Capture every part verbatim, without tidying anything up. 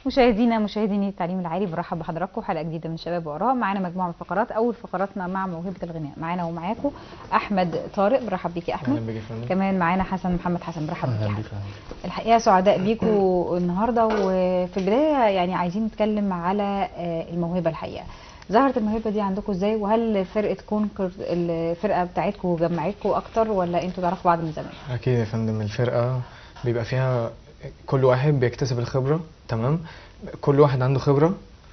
مشاهدينا مشاهديني التعليم العالي، برحب بحضراتكم حلقه جديده من شباب واراء. معانا مجموعه من الفقرات. اول فقراتنا مع موهبه الغناء. معانا ومعاكم احمد طارق، برحب بيك يا احمد. اهلا بيك يا فندم. كمان معانا حسن محمد حسن، برحب بيك يا اهلا حسن. بيك. الحقيقه سعداء بيكم النهارده. وفي البدايه يعني عايزين نتكلم على الموهبه. الحقيقه ظهرت الموهبه دي عندكم ازاي؟ وهل فرقه كونكورد الفرقه بتاعتكم جمعتكم اكتر ولا انتوا تعرفوا بعض من زمان؟ اكيد يا فندم، الفرقه بيبقى فيها كل واحد بيكتسب الخبره. تمام، كل واحد عنده خبره،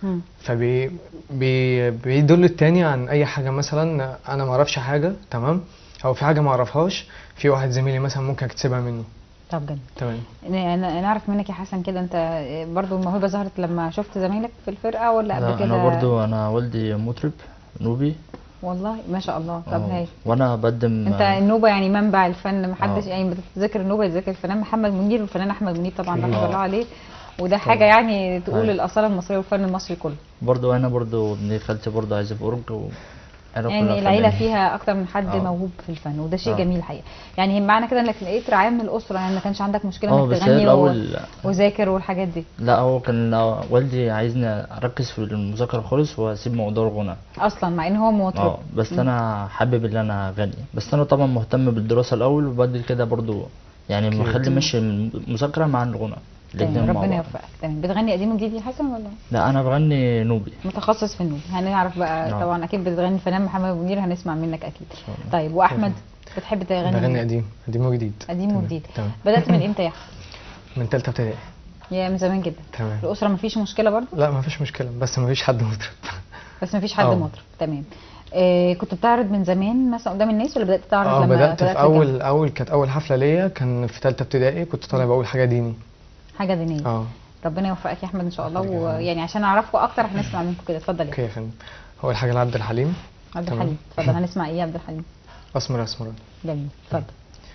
فبي بي بيدل التاني عن اي حاجه. مثلا انا ما اعرفش حاجه، تمام، او في حاجه ما اعرفهاش، في واحد زميلي مثلا ممكن اكتسبها منه. طب جميل. تمام. انا نعرف منك يا حسن كده، انت برضو الموهبه ظهرت لما شفت زمايلك في الفرقه ولا قبل كده؟ انا برضو انا والدي مطرب نوبي. والله ما شاء الله. طب هاي وانا بقدم. انت النوبه يعني منبع الفن، محدش أوه. يعني بتتذكر النوبه يتذكر الفنان محمد منير والفنان احمد منير طبعا رحمه الله عليه، وده طبعا. حاجه يعني تقول هاي. الاصاله المصريه والفن المصري كله. برضو انا برضو ابن خالتي برضو عازف اورج و... يعني العيله فيها اكتر من حد أوه. موهوب في الفن، وده شيء أوه. جميل الحقيقه. يعني معنى كده انك لقيت رعايه من الاسره، يعني ما كانش عندك مشكله انك بس تغني الأول... و... وذاكر والحاجات دي؟ لا، هو كان والدي عايزني اركز في المذاكره خالص واسيب موضوع الغنى اصلا، مع ان هو مطرب. اه بس م. انا حابب ان انا اغني، بس انا طبعا مهتم بالدراسه الاول، وبعد كده برضو يعني مخلي ماشي المذاكره مع الغنى. تمام، ربنا يوفقك. تمام. بتغني قديم وجديد يا حسن ولا؟ لا، انا بغني نوبي، متخصص في النوبي. هنعرف بقى نعم. طبعا اكيد بتغني الفنان محمد منير، هنسمع منك اكيد. طيب واحمد بتحب تغني؟ بغني قديم قديم وجديد. قديم وجديد. بدات من امتى يا احمد؟ من ثالثه ابتدائي. يا من زمان جدا. تمام. الاسره مفيش مشكله برضو؟ لا مفيش مشكله، بس مفيش حد مطرب. بس مفيش حد مطرب. تمام. إيه كنت بتعرض من زمان مثلا قدام الناس ولا بدات تعرض اه لما بدات في اول جم... اول كانت اول حفله ليا كان في ثالثه ابتدائي، كنت طالع بقول حاجه ديني. حاجه دينيه. اه ربنا يوفقك يا احمد ان شاء الله. ويعني عشان اعرفكم اكتر هنسمع منكم كده. اتفضل يا اوكي يا فندم. اول حاجه لعبد الحليم. عبد الحليم، اتفضل. هنسمع ايه يا عبد الحليم؟ اسمر اسمراني. جميل، اتفضل.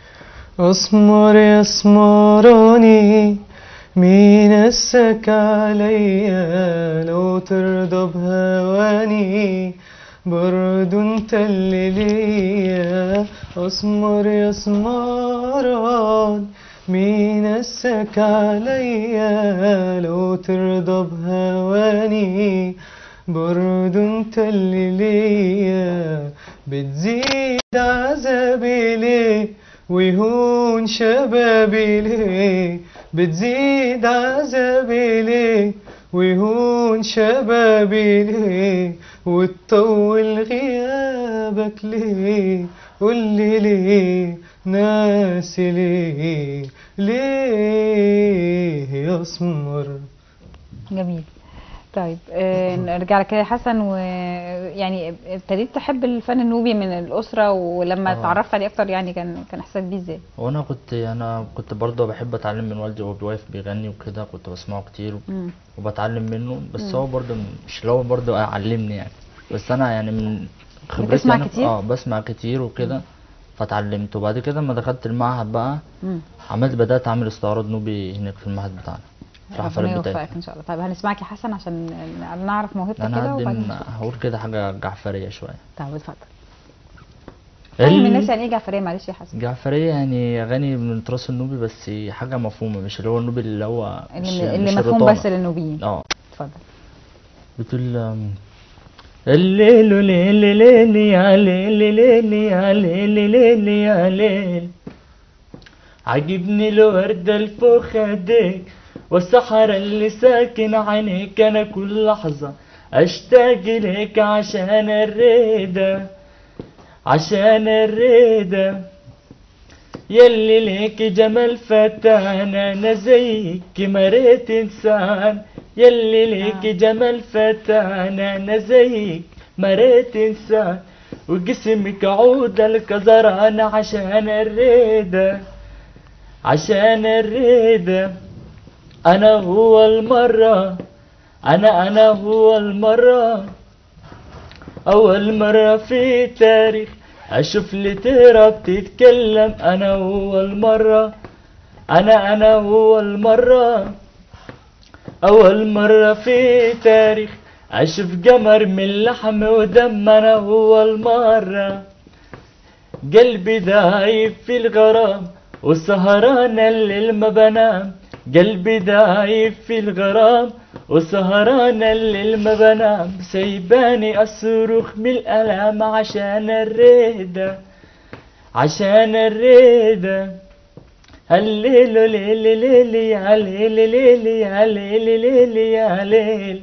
اسمر اسمراني مين اسك عليا، لو ترضى بهواني برضو انت اللي ليا. اسمر يا اسمران مين اسك عليا، لو ترضى بهواني برضو انت اللي ليا. بتزيد عذابي ليه ويهون شبابي ليه، بتزيد عذابي ليه ويهون شبابي ليه، وتطول غيابك ليه، قولي ليه ناسي ليه، ليه يا اسمر. جميل. طيب آه نرجع لك يا حسن. ويعني ابتديت تحب الفن النوبي من الاسره، ولما اتعرفت عليه اكتر يعني كان كان احساسك بيه ازاي؟ وانا كنت انا كنت برضه بحب اتعلم من والدي وهو بيقف بيغني وكده، كنت بسمعه كتير مم. وبتعلم منه. بس مم. هو برضه مش اللي هو برضه علمني يعني، بس انا يعني من خبرتي بتسمع أنا كتير؟ اه بسمع كتير وكده فتعلمت. وبعد كده لما دخلت المعهد بقى مم. عملت بدات اعمل استعراض نوبي هناك في المعهد بتاعنا. ربنا يوفقك ان شاء الله. طيب هنسمعك يا حسن عشان نعرف موهبتك كده. انا هقدم هقول كده حاجه جعفريه شويه. طيب اتفضل. فاهم الناس يعني ايه جعفريه؟ معلش يا حسن. جعفريه يعني اغاني من التراث النوبي، بس حاجه مفهومه، مش اللي هو النوبي اللي هو اللي, اللي مفهوم بس للنوبيين. اه اتفضل. بتقول الليل ليل ليل يا ليل ليل يا ليل ليل يا ليل، عجبني الورده الفخدك والسحر اللي ساكن عينيك، انا كل لحظه اشتاق لك عشان الريده عشان الريده، يلي ليك جمال فتان انا زيك مريت انسان، يلي ليك جمال فتان انا زيك مريت انسان، وجسمك عود الكزران عشان الريده عشان الريده. انا هو المره انا انا هو المره اول مره في تاريخ اشوف لي ترى بتتكلم، انا هو المره انا انا هو المره اول مره في تاريخ اشوف قمر من لحم ودم، انا هو المره قلبي دايب في الغرام وسهران الليل ما بنام، قلبي دايب في الغرام وسهران الليل ما بنام، سايباني اصرخ من الالام عشان الريدة عشان الريدة. الليل ليل ليل يا ليل ليل يا ليل ليل يا ليل،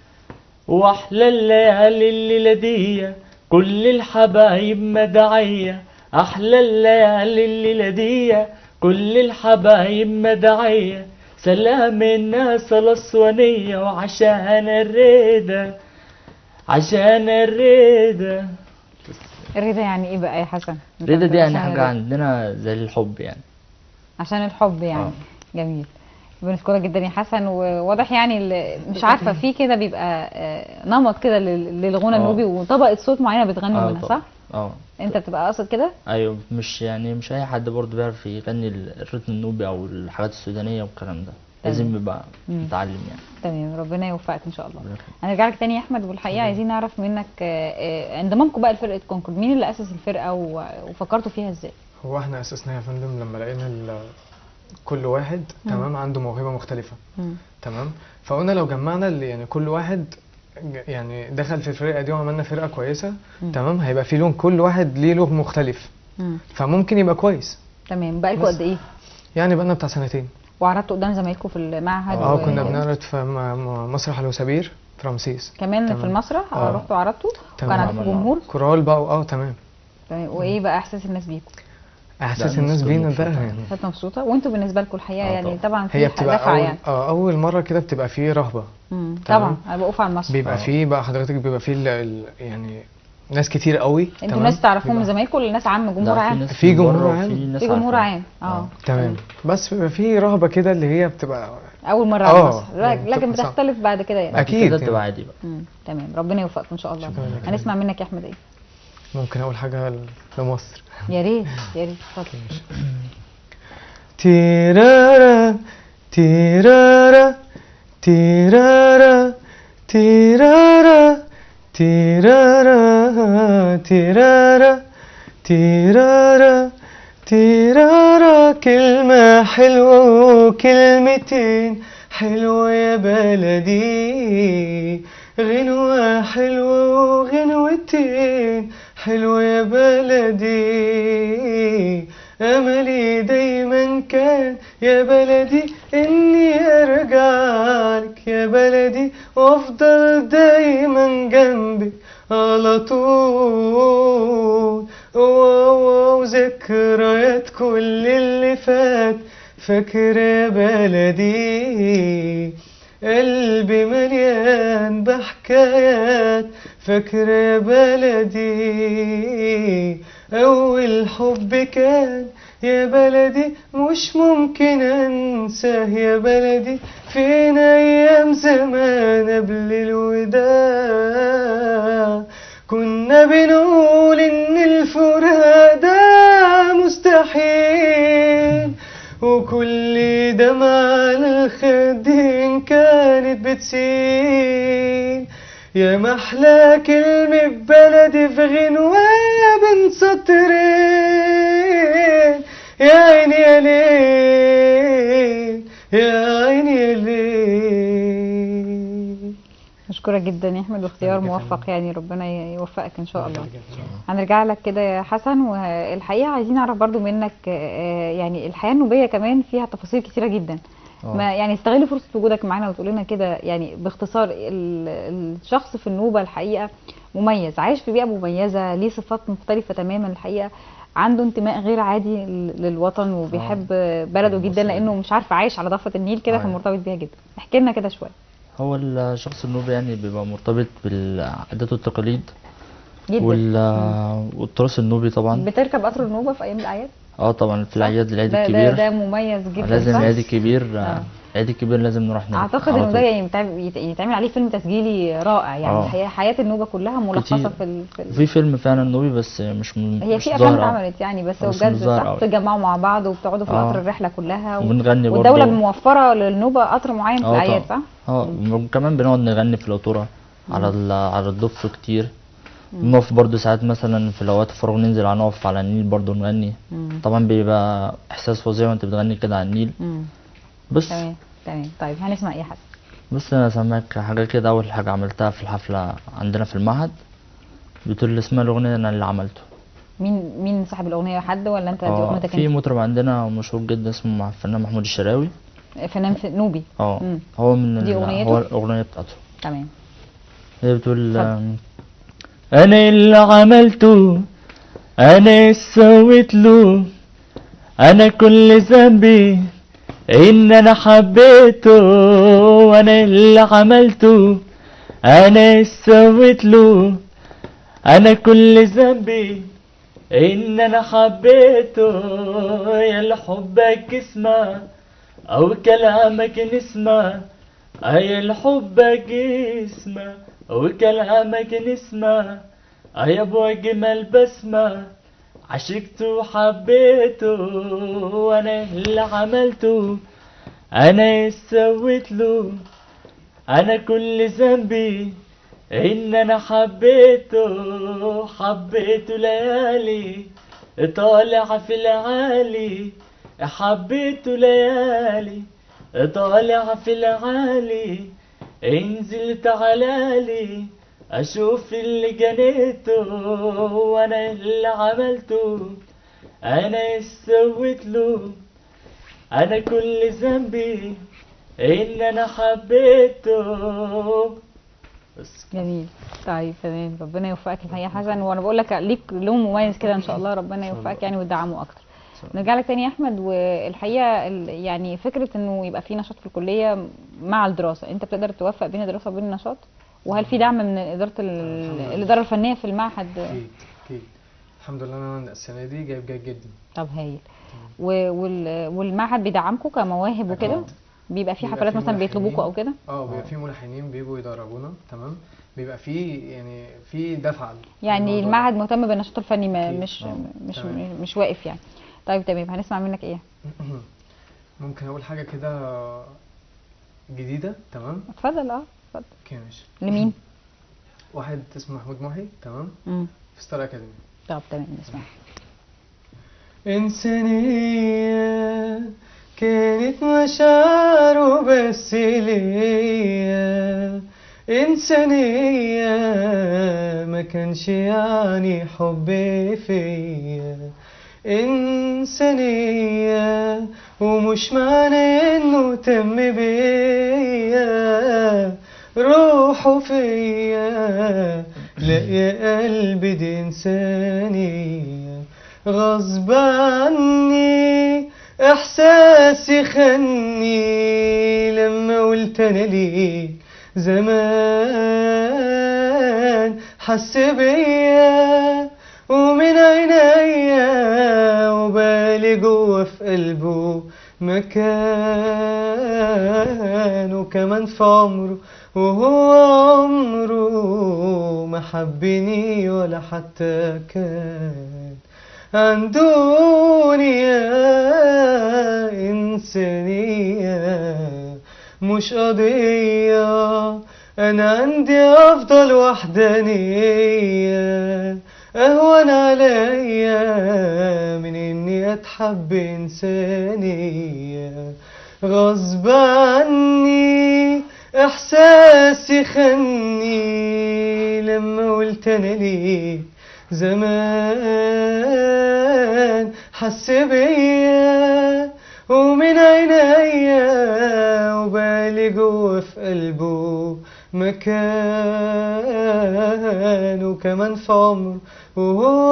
واحلى الليالي الليلة دي كل الحبايب مدعية، احلى الليالي الليلة دي كل الحبايب مدعية، سلام الناس الاسوانية وعشان الريدة عشان الريدة. الرضا يعني ايه بقى يا حسن؟ أنت الريدة دي يعني عشان حاجة الرضا. عندنا زي الحب يعني. عشان الحب يعني. آه. جميل. بنشكرك جدا يا حسن، وواضح يعني ال- مش عارفه في كده بيبقى آه، نمط كده لل- للغنى آه. النوبي وطبقه صوت معينه بتغنوا اه منها، طبعا. صح؟ اه انت بتبقى قاصد كده؟ ايوه، مش يعني مش اي حد برضه بيعرف يغني ال- الريتم النوبي او الحاجات السودانيه والكلام ده، لازم يبقى مم. متعلم يعني. تمام، ربنا يوفقك ان شاء الله. ربنا يخليك. هنرجع لك تاني يا احمد، والحقيقه عايزين نعرف منك آه، آه، انضمامكم بقى لفرقه كونكورد، مين اللي اسس الفرقه و- وفكرتوا فيها ازاي؟ هو احنا اسسناها يا فندم لما لقينا ال- كل واحد مم. تمام عنده موهبه مختلفه، مم. تمام. فقلنا لو جمعنا اللي يعني كل واحد ج- يعني دخل في الفرقه دي وعملنا فرقه كويسه، مم. تمام، هيبقى في لون، كل واحد ليه لون مختلف، مم. فممكن يبقى كويس. تمام، بقالكم بس. قد ايه؟ يعني بقالنا بتاع سنتين. وعرضتوا قدام زمايلكم في المعهد؟ اه و- كنا بنعرض في م- م- مسرح الوسابير في رمسيس. كمان تمام. في المسرح آه. رحتوا عرضتوا؟ تمام. وكان عندكم عملنا. جمهور؟ كورال بقى، اه تمام. تمام، وايه بقى احساس الناس بيكم؟ احساس لا، الناس الناس بينا كانت بقى مبسوطة. يعني كانت مبسوطه؟ وانتوا بالنسبه لكم الحقيقه آه يعني طبعا. طبعا هي في بتبقى دفعه اول يعني. آه اول مره كده بتبقى فيه رهبه، مم. تمام. طبعا انا بقف على المسرح. بيبقى آه. فيه بقى حضرتك بيبقى فيه ال- ال- يعني ناس كتير قوي. انتوا تمام؟ ناس تعرفوهم من بيبقى- زمايلكم ولا ناس عامه جمهور لا، عام؟ ناس في من جمهور بره عام. وفي ناس في جمهور عارفين. عام اه آه. تمام. بس بيبقى فيه رهبه كده اللي هي بتبقى اول مره على آه، المسرح، يعني لكن بتبقى صعب. بتختلف بعد كده يعني. بعد أكيد كده يعني. بتبقى عادي بقى. مم. تمام، ربنا يوفقكم ان شاء الله. شكراً لك. هنسمع منك يا احمد ايه؟ ممكن اول حاجه ل- لمصر. يا ريت يا ريت اتفضل. تيرارا تيرارا تيرارا تيرارا تيرارا تيرارا تيرارا تيرارا، كلمة حلوة وكلمتين حلوة يا بلدي، غنوة حلوة وغنوتين حلوة يا بلدي، أملي دايما كان يا بلدي إني أرجع لك يا بلدي وأفضل دايما جنبك على طول، وذكريات كل اللي فات فاكر يا بلدي، قلبي مليان بحكايات فاكر يا بلدي، أول حب كان يا بلدي مش ممكن أنساه يا بلدي، فين أيام زمان قبل الوداع كنا بنقول إن الفراق ده مستحيل، وكل دمعة على الخدين كانت بتسيل، يا محلى كلمة بلدي في غنوة بين سطرين، يا عيني يا ليل يا عيني يا ليل. مشكورة جدا يا احمد، واختيار شكراً. موفق يعني، ربنا يوفقك ان شاء الله. هنرجع لك كده يا حسن، والحقيقة عايزين نعرف برضو منك آه، يعني الحياة النوبية كمان فيها تفاصيل كتيرة جدا. آه. ما يعني استغل فرصة وجودك معانا وتقول لنا كده يعني باختصار ال- الشخص في النوبة الحقيقة مميز، عايش في بيئة مميزة، ليه صفات مختلفة تماما الحقيقة، عنده انتماء غير عادي لل- للوطن وبيحب بلده جدا، لانه مش عارف عايش على ضفة النيل كده آه. فمرتبط بيها جدا. احكي لنا كده شوية. هو الشخص النوبي يعني بيبقى مرتبط بالعادات والتقاليد جدا. وال- والتراث النوبي طبعا. بتركب قطر النوبة في ايام الاعياد؟ اه طبعا في الاعياد، العيد ده, الكبير ده, ده مميز جدا. لازم صح؟ العيد الكبير. آه. العيد الكبير لازم نروح نروح اعتقد على انه ده طول. يعني يتعمل- يت- يتعمل عليه فيلم تسجيلي رائع يعني. آه. الحقيقة حياة النوبة كلها ملخصة كتير. في ال... في ال... في فيلم فعلا نوبي بس مش م... هي مش في افلام ظاهر أوي. اتعملت يعني، بس هو بس مش بجد ظاهر صح أوي. بتتجمعوا مع بعض وبتقعدوا في آه. القطر الرحلة كلها و... وبنغني والدولة برضه. موفرة للنوبة قطر معين في اه الاعياد، طبعا. صح؟ اه وكمان بنقعد نغني في القطورة على ال... على الضفة كتير. بنقف برضه ساعات مثلا في الاوقات الفراغ ننزل على نقف على النيل برضه نغني. مم. طبعا بيبقى احساس فظيع وانت بتغني كده على النيل. مم. بص تمام تمام. طيب هنسمع ايه يا حسن؟ بص انا سامعك حاجه كده. اول حاجه عملتها في الحفله عندنا في المعهد، بتقول لي اسمها الاغنيه انا اللي عملته. مين مين صاحب الاغنيه، حد ولا انت دي اه اغنيتك في انت؟ مطرب عندنا مشهور جدا اسمه الفنان محمود الشراوي. فنان في نوبي. اه مم. هو من دي ال... أغنيته؟ هو الاغنيه بتاعته. تمام. هي بتقول اتفضل. آم، انا اللي عملته، انا اللي سويت له، انا كل ذنبي ان انا حبيته، وانا اللي عملته، انا اللي سويت له، انا كل ذنبي ان انا حبيته. يا اللي حبك اسمع او كلامك نسمع، يا اللي حبك اسمع او كلامك نسمع، يا ابو اجمل بسمة عشقته وحبيته، وانا اللي عملته، انا اللي سويت له، انا كل ذنبي ان انا حبيته، حبيته ليالي طالع في العالي، حبيته ليالي طالع في العالي، انزل تعالالي اشوف اللي جنيته، وانا اللي عملته، انا اللي سويت له، انا كل ذنبي ان انا حبيته. بس جميل. طيب تمام، ربنا يوفقك الحقيقه يا حسن، وانا بقول لك ليك لون مميز كده ان شاء الله، ربنا يوفقك يعني وتدعمه اكتر. نرجع لك تاني يا احمد، والحقيقه ال- يعني فكره انه يبقى في نشاط في الكليه مع الدراسه، انت بتقدر توفق بين الدراسه وبين النشاط؟ وهل في دعم من اداره ال- الحمد لله. الاداره الفنيه في المعهد؟ اكيد اكيد. الحمد لله انا السنه دي جايب جيد جدا. طب هايل. و- وال- والمعهد بيدعمكم كمواهب وكده؟ أكيد. بيبقى في بيبقى حفلات في مثلا بيطلبوكوا او ملحنين. كده؟ اه بيبقى في ملحنين بيجوا يدربونا، تمام. بيبقى في يعني في دفعه يعني للموضوع ده. المعهد مهتم بالنشاط الفني، ما أكيد. مش آه. مش تمام. مش واقف يعني. طيب تمام، هنسمع منك ايه؟ ممكن اقول حاجه كده جديده، تمام. اتفضل. اه اتفضل. اوكي ماشي. لمين؟ واحد اسمه محمود محي، تمام، امم في ستار اكاديمي. طب تمام نسمع. إنسانية كانت مشاعره بس ليا، إنسانية ما كانش يعني حب فيا، إنسانية ومش معنى إنه تم بيا روحه فيا، لا يا قلبي دي إنسانية غصب عني، إحساسي خني لما قلت أنا ليك زمان، حس بيا ومن عينيا وبالي جوا في قلبه مكان، وكمان في عمره وهو عمره ما حبني ولا حتى كان عن دنيا إنسانية مش قضية، أنا عندي أفضل وحدانية أهون عليا من إني أتحب إنسانية غصب عني، إحساسي خني لما قلت أنا ليك زمان، حس بيا ومن عينيا وبالي جوا في قلبه مكان، وكمان في عمره وهو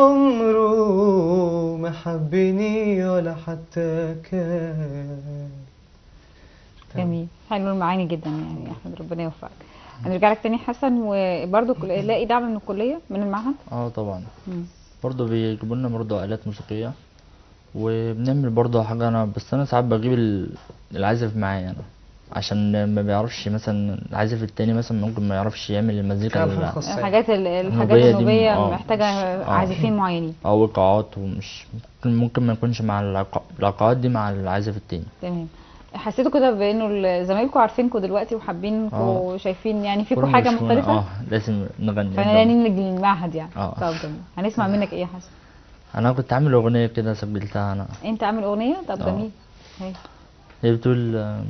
عمره ما حبني ولا حتى كان. جميل، حلو المعاني جدا يعني يا احمد، ربنا يوفقك. هنرجع لك تاني حسن، وبرضه كل- لاقي دعم من الكليه من المعهد؟ اه طبعا مم. برضه بيجيبوا لنا برضه آلات موسيقية، وبنعمل برضه حاجة. أنا بس أنا ساعات بجيب ال- العازف معايا أنا، عشان ما بيعرفش مثلا العازف التاني مثلا ممكن ما يعرفش يعمل المزيكا فعلا ال- خاصة. الحاجات ال- الحاجات النوبية دي النوبيه آه، محتاجه مش- آه. عازفين معينين. أو إيقاعات، ومش ممكن, ممكن ما يكونش مع الإيقاع- الإيقاعات دي مع العازف التاني. تمام. حسيتوا كده بانه ال- زمايلكم عارفينكم دلوقتي وحابينكم آه. وشايفين يعني فيكم كل حاجه مشهورة، مختلفه؟ اه لازم نغني قدام. فنانين للمعهد يعني. آه. طب جميل، هنسمع منك ايه يا حسن؟ أنا كنت عامل أغنية كده سجلتها أنا. انت عامل اغنيه؟ طب آه. جميل. هاي. هي بتقول آه،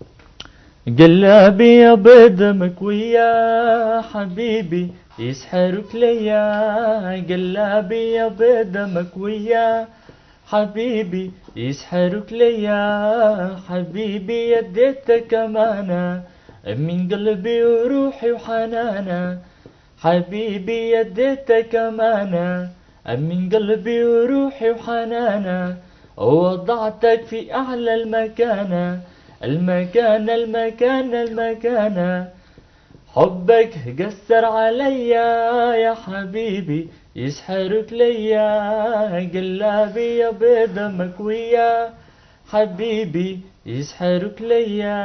قلبي يا بدمك ويا حبيبي يسحرك ليا، قلبي يا بدمك ويا حبيبي يسحرك ليا، حبيبي يديتك امانه من قلبي وروحي وحنانه، حبيبي يديتك امانه من قلبي وروحي وحنانه، ووضعتك في اعلى المكانه، المكانه المكانه المكانه، حبك قسر عليا يا حبيبي يسحرك ليا، قلبي يا بدمك ويا حبيبي يسحرك ليا،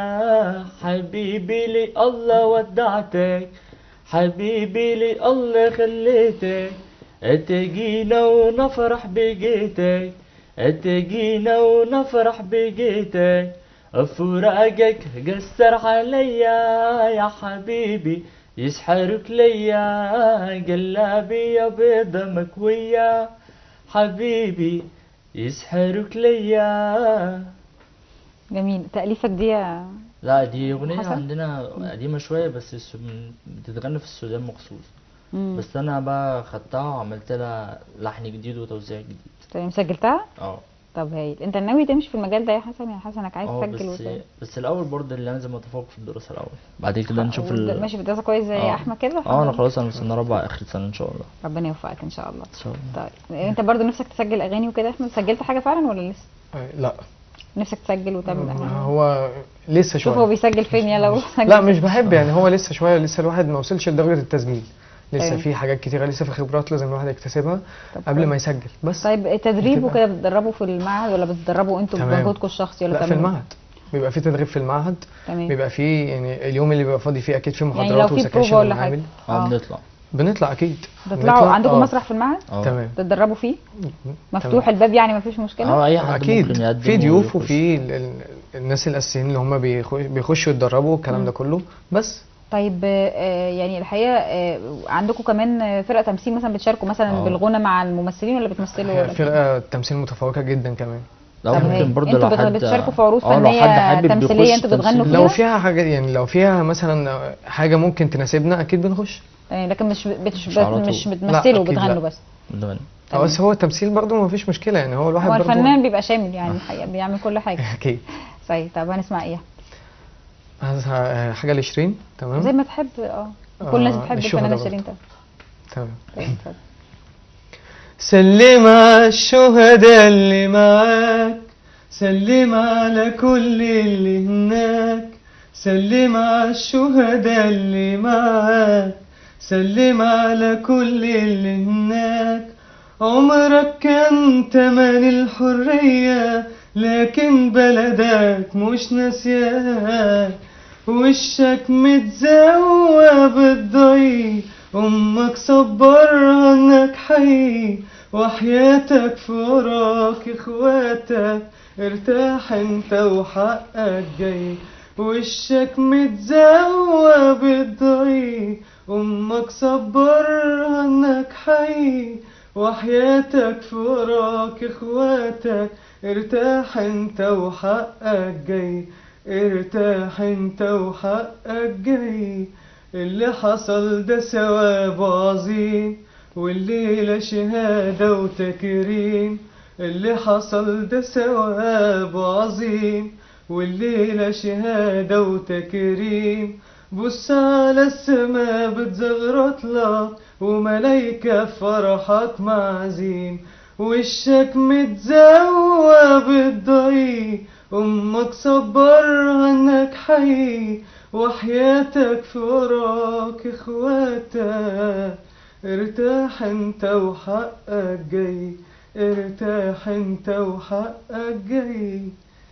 حبيبي لي الله ودعتك، حبيبي لي الله خليتك، اتجينا ونفرح بجيتك، اتجينا ونفرح بجيتك، فراقك قسر عليا يا حبيبي يسحرك ليا، قلبي يا بدمك ويا حبيبي يسحرك ليا. جميل. تأليفك دي يا لا دي اغنية حسن؟ عندنا قديمة شوية، بس الس- من- بتتغنى في السودان مخصوص، مم. بس انا بقى خدتها وعملت لها لحن جديد وتوزيع جديد. طيب سجلتها؟ اه طب هايل. انت ناوي تمشي في المجال ده يا حسن؟ يا حسن انك عايز اه تسجل بس وت... بس الاول برضه اللي لازم اتفوق في الدراسة الاول، بعد كده نشوف وده- ال ماشي في الدراسة كويس زي اه احمد كده؟ اه انا الحمد خلاص انا في سنة رابعة اخر سنة ان شاء الله. لله. ربنا يوفقك ان شاء الله. ان شاء الله. طيب انت برضو نفسك تسجل اغاني وكده يا احمد؟ سجلت حاجة فعلا ولا لسه؟ آه، لا نفسك تسجل وتعمل اغاني؟ هو لسه شوف هو شويه. بيسجل فين يا لو سجل. لا مش بحب يعني، هو لسه شويه، لسه الواحد ما وصلش لدرجه التسجيل، لسه أيوة. في حاجات كتيره، لسه في خبرات لازم الواحد يكتسبها طب قبل كويس. ما يسجل بس. طيب التدريب بتبقى- وكده بتدربوا في المعهد ولا بتدربوا انتوا تمام. بمجهودكم الشخصي ولا لا في بتعملوا؟ المعهد بيبقى في تدريب في المعهد، تمام. بيبقى في يعني اليوم اللي بيبقى فاضي فيه اكيد في يعني لو محاضرات في وسكاشن بروفا ولا حاجة ومعامل. اه اه بنطلع. بنطلع اكيد. تطلعوا بنطلع- عندكم آه. مسرح في المعهد؟ اه تمام. تتدربوا فيه؟ مفتوح تمام. الباب يعني مفيش مشكلة؟ اه اي حد اكيد ممكن يقدم في ضيوف ويخش. وفي ال- ال- الناس الاساسيين اللي هم بيخش- بيخشوا يتدربوا الكلام ده كله بس. طيب آه، يعني الحقيقة آه، عندكم كمان آه، فرقة تمثيل مثلا بتشاركوا مثلا اه. بالغنى مع الممثلين ولا بتمثلوا هي ولا؟ فرقه تمثيل متفوقه جدا كمان. لا طب ممكن هي- برضه انتوا لو بت- حد بتشاركوا في عروض اه لو فنية حد حابب تمثيلية يخش انتوا بتغنوا تمثيل. فيها؟ لو فيها حاجه يعني لو فيها مثلا حاجه ممكن تناسبنا اكيد بنخش. آه، لكن مش بتش... مش على طول. مش لا، بتمثلوا أكيد بتغنوا لا. بس؟ بنغني. اه بس هو التمثيل برضه ما فيش مشكله يعني، هو الواحد هو برضه الفنان بيبقى شامل يعني الحقيقة بيعمل كل حاجة. اكيد. صحيح. طب هنسمع ايه؟ هذا حاجه لشيرين. تمام. زي ما تحب. اه كل الناس آه، بتحب الشهداء الفنانة برضه. شيرين طبعا. تمام. طيب، اتفضل. سلم على الشهداء اللي معاك، سلم على كل اللي هناك، سلم على الشهداء اللي معاك، سلم على كل اللي هناك. عمرك كان تمن الحرية لكن بلدك مش ناسياك، وشك متزوى بالضي، امك صبرها انك حي، وحياتك في وراك اخواتك، ارتاح انت وحقك جاي. وشك متزوى بالضي، امك صبرها انك حي، وحياتك في وراك اخواتك، ارتاح انت وحقك جاي، ارتاح انت وحقك جاي. اللي حصل ده ثواب عظيم، والليلة شهادة وتكريم. اللي حصل ده ثواب عظيم، والليلة شهادة وتكريم. بص على السما بتزغرط لك، وملايكة في فرحك معزين. وشك متزوى بالضي، امك صبرها انك حي، وحياتك في وراك اخواتك، ارتاح انت وحقك جاي، ارتاح انت وحقك جاي.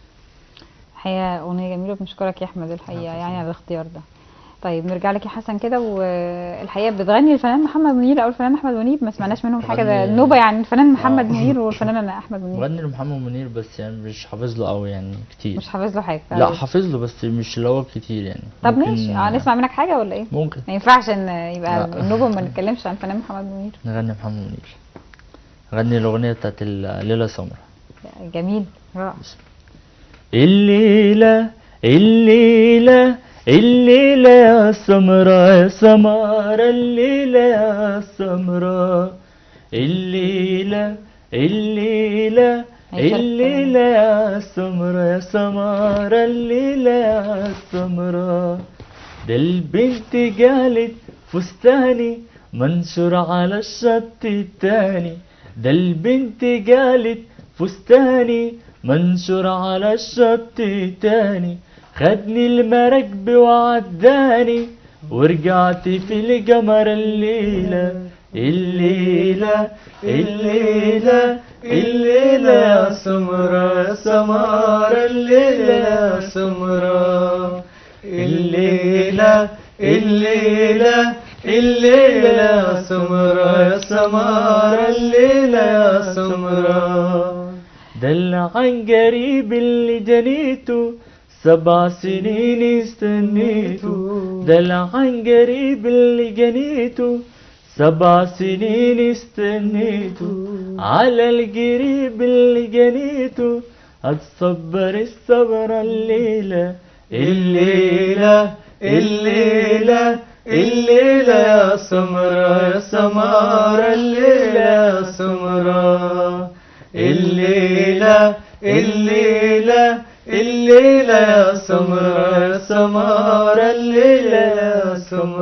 الحقيقة أغنية جميلة وبنشكرك يا أحمد الحقيقة يعني على الاختيار ده. طيب نرجع لك يا حسن كده، والحقيقة بتغني الفنان محمد منير أو الفنان أحمد منير، ما سمعناش منهم حاجة. ده بغني- النوبة يعني الفنان محمد آه. منير والفنان أحمد منير. بغني لمحمد منير بس يعني مش حافظ له قوي يعني كتير. مش حافظ له حاجة؟ لا طيب. حافظ له بس مش اللي هو كتير يعني. طب ممكن- ماشي آه، نسمع منك حاجة ولا إيه؟ ممكن ما ينفعش إن يبقى لا. النوبة ما نتكلمش عن الفنان محمد منير. نغني محمد منير. غني الأغنية بتاعت الليلة سمرة. جميل رائع. الليلة الليلة الليلة يا سمرة يا سمارة الليلة يا سمرة الليلة الليلة الليلة يا سمرة يا سمارة الليلة يا سمرة. ده البنت قالت فستاني منشور على الشط التاني، ده البنت قالت فستاني منشور على الشط التاني، خدني المراكب وعداني ورجعت في القمر الليلة الليلة الليلة الليلة يا سمرة يا سمارة الليلة يا سمرة الليلة الليلة الليلة يا سمرة يا سمارة الليلة يا سمرة. ده العنقريب اللي جنيته سبع سنين استنيته، ده العنقريب اللي جنيته سبع سنين استنيته، على القريب اللي جنيته هتصبر الصبر الليلة الليلة الليلة الليلة يا سمرة يا سمارة الليلة يا سمرة الليلة الليلة الليلة يا سمرة يا سمارة الليلة يا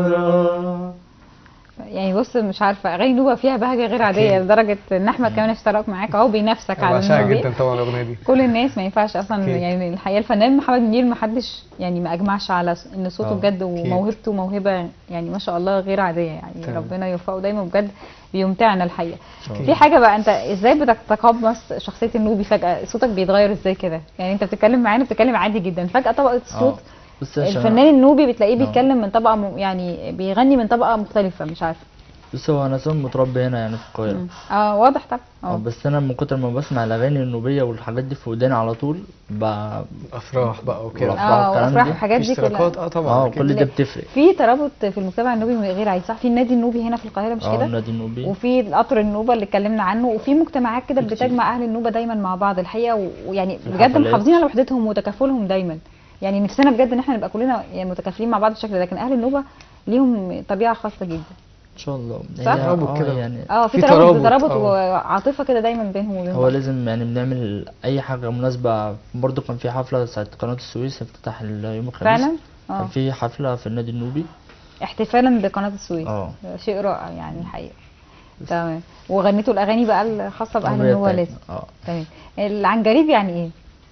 سمرة. يعني بص مش عارفه اغاني نوبه فيها بهجه غير عاديه لدرجه ان احمد كمان اشترك معاك اهو بينافسك على بعشقها النوبي. جدا طبعا الاغنيه دي. كل الناس ما ينفعش اصلا أكيد. يعني الحقيقه الفنان محمد منير ما حدش يعني ما اجمعش على س- ان صوته آه، بجد أكيد. وموهبته موهبه يعني ما شاء الله غير عاديه يعني تمام. ربنا يوفقه دايما بجد بيمتعنا الحقيقه. أكيد. في حاجه بقى انت ازاي بتتقمص شخصيه النوبي فجاه صوتك بيتغير ازاي كده يعني انت بتتكلم معانا بتتكلم عادي جدا فجاه طبقه الصوت اه بص عشان الفنان النوبي بتلاقيه آه. بيتكلم من طبقه م- يعني بيغني من طبقه مختلفه مش عارفه. بص هو انا اصلا متربي هنا يعني في القاهرة. مم. اه واضح طبعا. اه اه بس انا من كتر ما بسمع الاغاني النوبيه والحاجات دي في وداني على طول ب... افراح بقى وكده. والأفراح اه والكلام وافراح دي. الحاجات في دي كلها. اشتراكات اه طبعا اه أكيد. كل ده بتفرق. في ترابط في المجتمع النوبي غير عادي صح في النادي النوبي هنا في القاهره مش اه كده النادي النوبي وفي القطر النوبه اللي اتكلمنا عنه وفي مجتمعات كده كتير. بتجمع اهل النوبه دايما مع بعض الحقيقه و- ويعني بجد الحفلات. محافظين على وحدتهم وتكافلهم دايما يعني نفسنا بجد ان احنا نبقى كلنا يعني متكافلين مع بعض بالشكل ده لكن اهل النوبه ليهم طبيعه خاصه جدا. ان شاء الله. صح؟ هي- ترابط اه كده. يعني اه في في ترابط ترابط، ترابط اه. وعاطفه كده دايما بينهم وبين هو بعض. لازم يعني بنعمل اي حاجه مناسبه. برضه كان في حفله ساعه قناه السويس افتتاح يوم الخميس. فعلا كان اه في حفله في النادي النوبي. احتفالا بقناه السويس اه شيء رائع يعني الحقيقه. تمام وغنيتوا الاغاني بقى الخاصه باهل الأغنية النوبه بتاعتنا. لازم. اه تمام العنجريب يعني ايه؟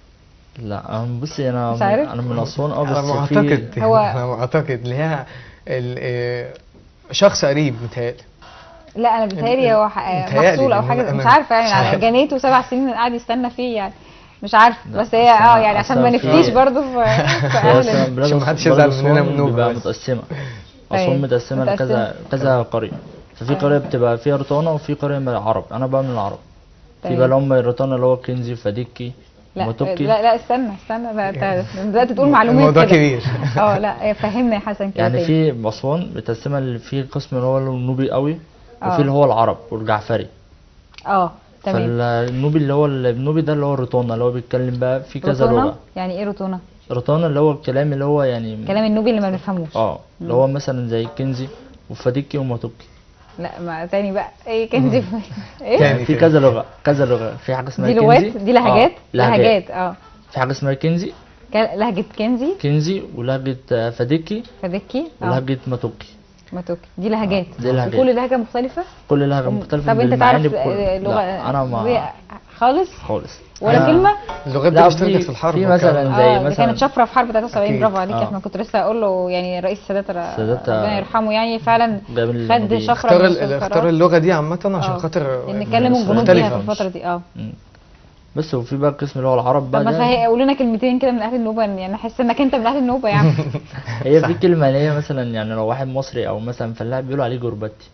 لا أنا بصي انا مش عارف؟ انا من اسوان اه على ما بس في اعتقد هو- على ما اعتقد اللي هي ال- آه، شخص قريب متهيألي. لا انا بيتهيألي هو ح- متهيألي محصول او إن حاجه أنا- مش عارفه يعني مش على عارف. جنيته سبع سنين قاعد يستنى فيه يعني مش عارفه لا، بس هي أصل اه أنا- يعني عشان ما أصل في- نفتيش برضه في في هو اهل أصلاً ال- بلاد عشان أس- محدش بلاد يزعل مننا أسوان من نوبة بيبقى بس. متقسمة. أيوة، أسوان متقسمة لكذا كذا قرية. ففي أيوة. قرية بتبقى فيها رطانة وفي قرية من العرب. أنا بقى من العرب. في طيب. بقى اللي هم الرطانة اللي هو كنزي فديكي لا وماتوكي. لا لا استنى استنى لا انت بدات تقول معلومات الموضوع كده. كبير. اه لا فهمنا يا حسن كده يعني تاني. في أسوان متقسمة اللي في قسم اللي هو النوبي قوي آه. وفي اللي هو العرب والجعفري. اه تمام فالنوبي اللي هو النوبي ده اللي هو الرطانة اللي هو بيتكلم بقى في كذا روتونا لغة. يعني ايه روتونا؟ رطانة اللي هو الكلام اللي هو يعني كلام النوبي اللي ما بنفهموش. اه اللي هو مثلا زي كنزي وفديكي وماتوكي. لا ما تاني بقى ايه كنزي ايه تاني. في كذا لغة كذا لغة. في حاجة اسمها دي كنزي. لغات دي لهجات آه. لهجات. لهجات اه في حاجة اسمها كنزي ك- لهجه كنزي كنزي ولهجة آه، فديكي فدكي اه ولهجة ماتوكي. ماتوكي دي لهجات دي لهجات. وكل لهجه مختلفه. كل لهجة وم- مختلفة طب انت بالمعاني تعرف بكل- آه، لغه لا أنا نوبية ما خالص خالص. ولا أنا- كلمه؟ اللغات لا، دي مشتركت في- في الحرب في والكلام مثلاً ده. زي اه دي مثلاً- كانت شفره في حرب تلاتة وسبعين أكيد. برافو عليك آه. احنا كنت لسه اقول له يعني رئيس السادات ر- السادات، ربنا آه، يرحمه يعني فعلا جاب خد النوبيين. شفره اختار من ال- السلطات. اختار اللغة دي عامة عشان آه. خاطر ان نتكلم الجنود مختلفة. بيها في الفتره دي اه مم. بس وفي بقى القسم اللي هو العرب بقى طب ما ده صحيح قول لنا كلمتين كده من اهل النوبه يعني احس انك انت من اهل النوبه يعني. هي في كلمة اللي هي مثلا يعني لو واحد مصري أو مثلا فلاح بيقولوا عليه جربتي.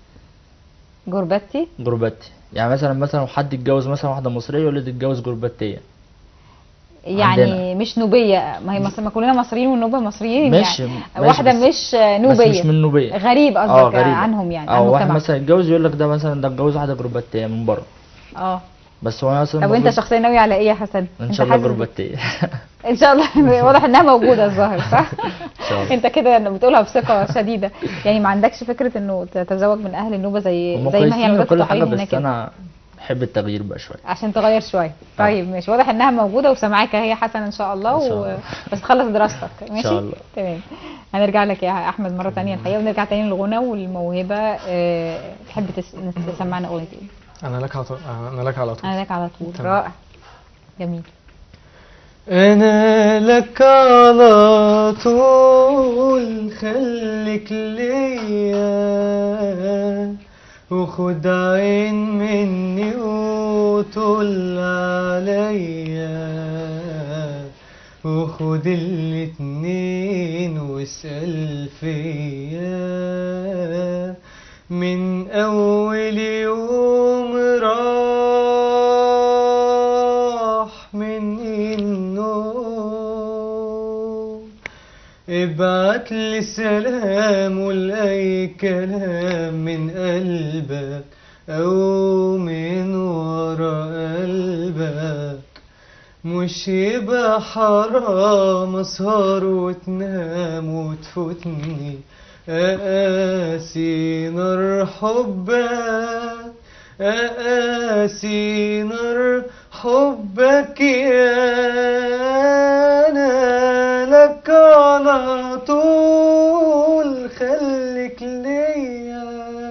جربتي جربتي يعني مثلا مثلا لو حد اتجوز مثلا واحدة مصرية يقول لي تتجوز جربتية. يعني عندنا. مش نوبيه ما هي مصر ما كلنا مصريين والنوبه مصريين ماشي، يعني ماشي، واحده بس- مش نوبيه بس مش من نوبية. غريب اه قصدك غريبة عنهم يعني عن اه واحد المجتمع. مثلا يتجوز يقول لك ده مثلا ده اتجوز واحدة جربتية من بره. اه بس هو انا اصلا طب وانت موجود- شخصيا ناوي على ايه يا حسن؟ ان انت شاء الله حاسس- جروباتيه. ان شاء الله. واضح انها موجوده الظاهر، صح؟ ان شاء الله. انت كده بتقولها بثقه شديده، يعني ما عندكش فكره انه تتزوج من اهل النوبه زي هم زي ما هي كويسين العادات وكل حاجه، والتقاليد بس هناك كده. انا بحب التغيير بقى شويه. عشان تغير شويه. طيب ماشي، واضح انها موجوده وسامعاك اهي يا حسن ان شاء الله، إن شاء و... الله. بس تخلص دراستك ماشي. شاء الله. تمام. هنرجع لك يا احمد مره ثانيه الحقيقه، ونرجع تاني للغنى والموهبه. أه... تحب تس... تسمعنا اغنيه ايه؟ انا لك على طول، انا لك على طول. انا لك على طول. تمام. رائع. جميل. انا لك على طول، خليك ليا وخد عين مني وطل عليا، وخد الاتنين واسأل فيا، من اول يوم راح مني النوم، ابعت لي سلام ولاي كلام من قلبك او من ورا قلبك، مش يبقى حرام اسهر وتنام وتفوتني اقاسي نار حبك، اقاسي نار حبك يا انا لك على طول، خليك ليا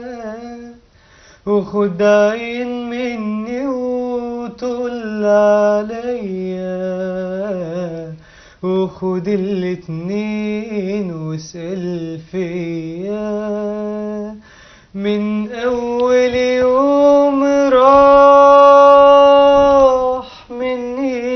وخد عين مني وطل عليا، وخد الاتنين واسأل فيا، من اول يوم راح مني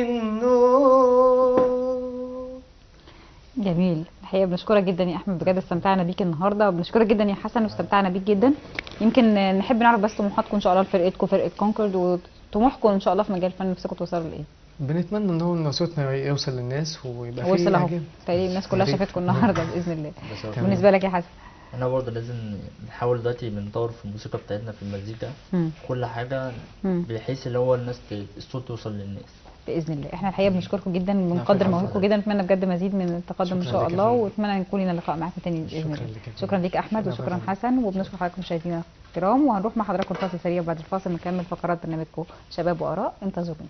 النوم. جميل. الحقيقه بنشكرك جدا يا احمد، بجد استمتعنا بيك النهارده، وبنشكرك جدا يا حسن واستمتعنا بيك جدا. يمكن نحب نعرف بس طموحاتكم ان شاء الله لفرقتكم، فرقه كونكورد، وطموحكم ان شاء الله في مجال الفن نفسكم توصلوا لايه؟ بنتمنى ان هو ان صوتنا يوصل للناس ويبقى فيه وصل اهو. إعجاب. تقريبا الناس كلها يا ريت. شافتكم النهارده باذن الله. بس هو- تمام. بالنسبه لك يا حسن؟ احنا برضه لازم نحاول دلوقتي بنطور في الموسيقى بتاعتنا في المزيكا، مم. كل حاجه مم. بحيث اللي هو الناس ت- الصوت توصل للناس. باذن الله. احنا الحقيقه بنشكركم جدا نعم، وبنقدر عفواً. موهبتكم جدا، نتمنى بجد مزيد من التقدم ان شكراً شاء لك يا الله، فندم. واتمنى ان يكون لنا لقاء معاكم تاني باذن شكراً الله. لك يا فندم. شكرا ليك احمد، شكراً وشكرا لك. حسن، وبنشكر حضراتكم مشاهدينا الكرام، وهنروح مع حضراتكم فاصل سريع، وبعد الفاصل نكمل فقرات برنامجكم شباب واراء. انتظرونا.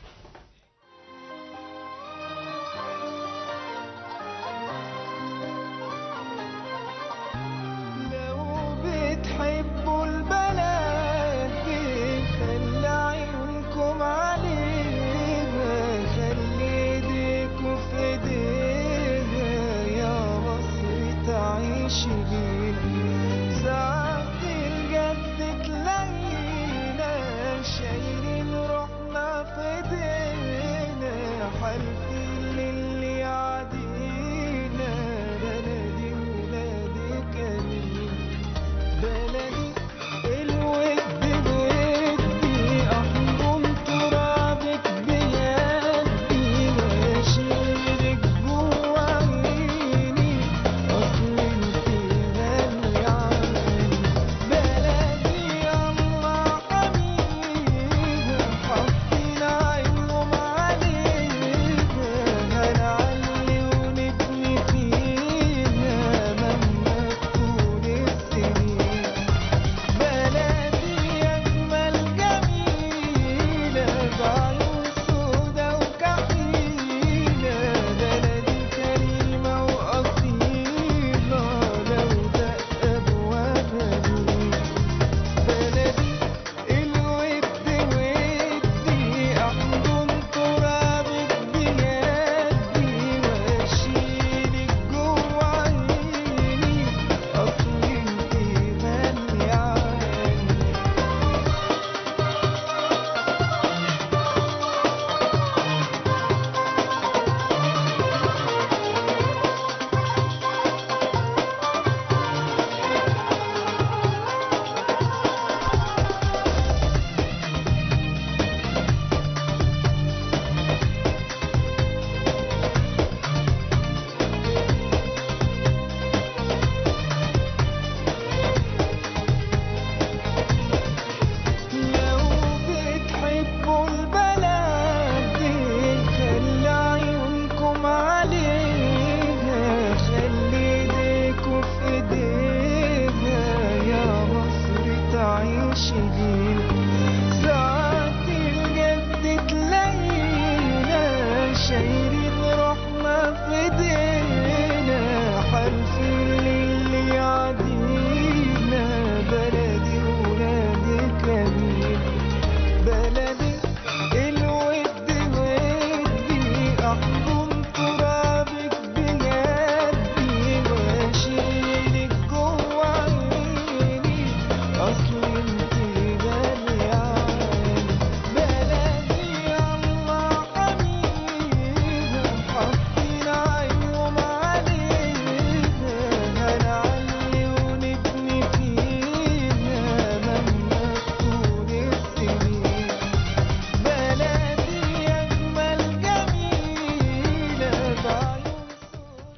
لو بتحبوا البلد دي خلي عيونكم علينا، خلي ايديكوا في ايدينا، يا مصر تعيش بينا، ساعات الجد تلاقينا شايلين روحنا في ايدينا، حالفين للي يعدينا، بلدي ولادي كريم، بلدي الود بودي، احضن ترابك بيدي، واشيلك جوا عيني، اصل انت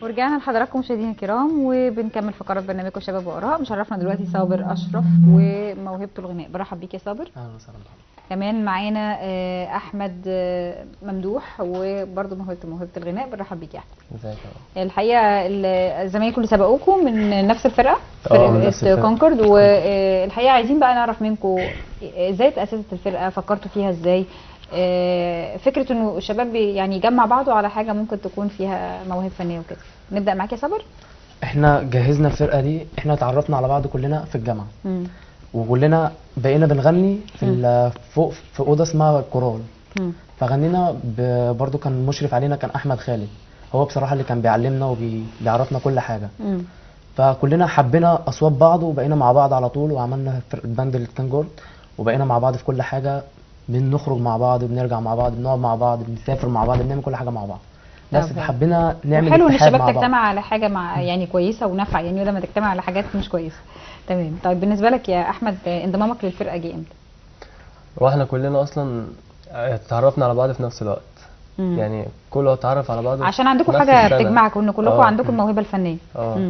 ورجعنا لحضراتكم مشاهدينا الكرام وبنكمل فقرات برنامجكم شباب واراء. مشرفنا دلوقتي صابر اشرف وموهبته الغناء. برحب بيك يا صابر. اهلا وسهلا. كمان معانا آه، احمد آه، ممدوح وبرده موهبته موهبه الغناء. برحب بيك يا احمد. ازيك الحقيقه ال- زمايلكم اللي سبقوكم من نفس الفرقه اه، من نفس فرقه الفرقة. كونكورد، والحقيقه عايزين بقى نعرف منكم ازاي تاسست الفرقه، فكرتوا فيها ازاي؟ آه، فكره انه الشباب بي- يعني يجمع بعضه على حاجه ممكن تكون فيها مواهب فنيه وكده. نبدا معاك يا صابر. احنا جهزنا الفرقه دي، احنا اتعرفنا على بعض كلنا في الجامعه، مم. وكلنا بقينا بنغني في ال- فوق في اوضه اسمها الكورال. مم. فغنينا ب- برضو كان مشرف علينا كان احمد خالد، هو بصراحه اللي كان بيعلمنا وبيعرفنا كل حاجه. مم. فكلنا حبينا اصوات بعض وبقينا مع بعض على طول، وعملنا فرقه باند الكانجورد وبقينا مع بعض في كل حاجه، بنخرج مع بعض، بنرجع مع بعض، بنقعد مع بعض، بنسافر مع بعض، بنعمل كل حاجه مع بعض. بس طب حبينا نعمل حلو ان اتحاد الشباب مع بعض. تجتمع على حاجه مع يعني كويسه ونافعه، يعني بدل ما تجتمع على حاجات مش كويسه. تمام. طيب بالنسبه لك يا احمد، آه، انضمامك للفرقه جه امتى؟ واحنا كلنا اصلا اتعرفنا على بعض في نفس الوقت. مم. يعني كله اتعرف على بعض عشان عندكم في نفس حاجه السنة. بتجمعكم ان كلكم اه. عندكم الموهبه الفنيه. اه. مم.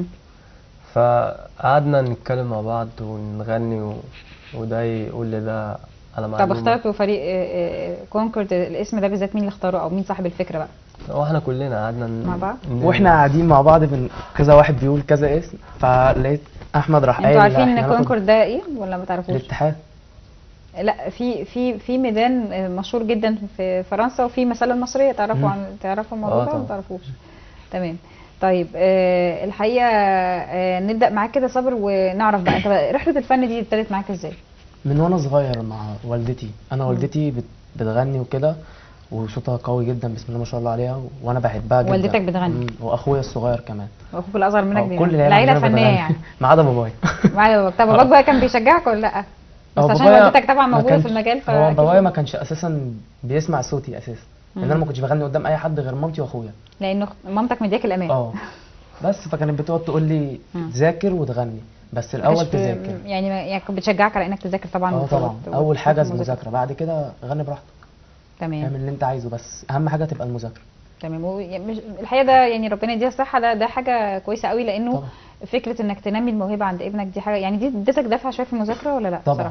فقعدنا نتكلم مع بعض ونغني و... وده يقول لده على معلومة. طب اخترتوا فريق آه، آه، كونكورد، الاسم ده بالذات مين اللي اختاره او مين صاحب الفكره بقى؟ واحنا كلنا قعدنا ن... مع بعض؟ ن- واحنا قاعدين مع بعض بن... كذا واحد بيقول كذا اسم، فلقيت احمد راح قايل انتوا عارفين احنا ان هناخد كونكورد ده ايه ولا ما تعرفوش؟ الاتحاد. لا، في في في ميدان آه، مشهور جدا في فرنسا، وفي مسله المصريه. تعرفوا مم. عن تعرفوا الموضوع اه ده ولا ما طبعا. تعرفوش؟ تمام. طيب آه الحقيقه آه نبدا معاك كده صابر ونعرف بقى انت بقى رحله الفن دي ابتدت معاك ازاي؟ من وانا صغير مع والدتي، انا والدتي بت... بتغني وكده، وصوتها قوي جدا بسم الله ما شاء الله عليها، وانا بحبها جدا. والدتك بتغني؟ مم. واخويا الصغير كمان. واخوك الاصغر منك اه، بي- كل العيله العيله عندنا فنيه بتغني. يعني. ما عدا بابايا. معايا باباك. طب باباك بقى كان بيشجعك ولا لا؟ بس اه، عشان بابايا والدتك طبعا ما موجوده كانش- في المجال هو فأكيد- بابايا ما كانش اساسا بيسمع صوتي اساسا، مم. ان انا ما كنتش بغني قدام اي حد غير مامتي واخويا. لانه أخت- مامتك مدياك الامان. اه، بس فكانت بتقعد تقول لي مم. ذاكر وتغني، بس ما الاول كانش في- تذاكر. يعني ما- يعني كانت بتشجعك على انك تذاكر طبعا. اه وت- طبعا، وت- اول حاجه وتشوف المذاكره، بعد كده غني براحتك، تمام. اعمل اللي انت عايزه، بس اهم حاجه تبقى المذاكره. تمام. و- يعني مش- الحقيقه ده يعني ربنا يديها الصحه، ده ده حاجه كويسه قوي، لانه طبعا. فكره انك تنمي الموهبه عند ابنك دي حاجه يعني دي ادتك دفعه شويه في المذاكره ولا لا؟ طبعا. بصراحة؟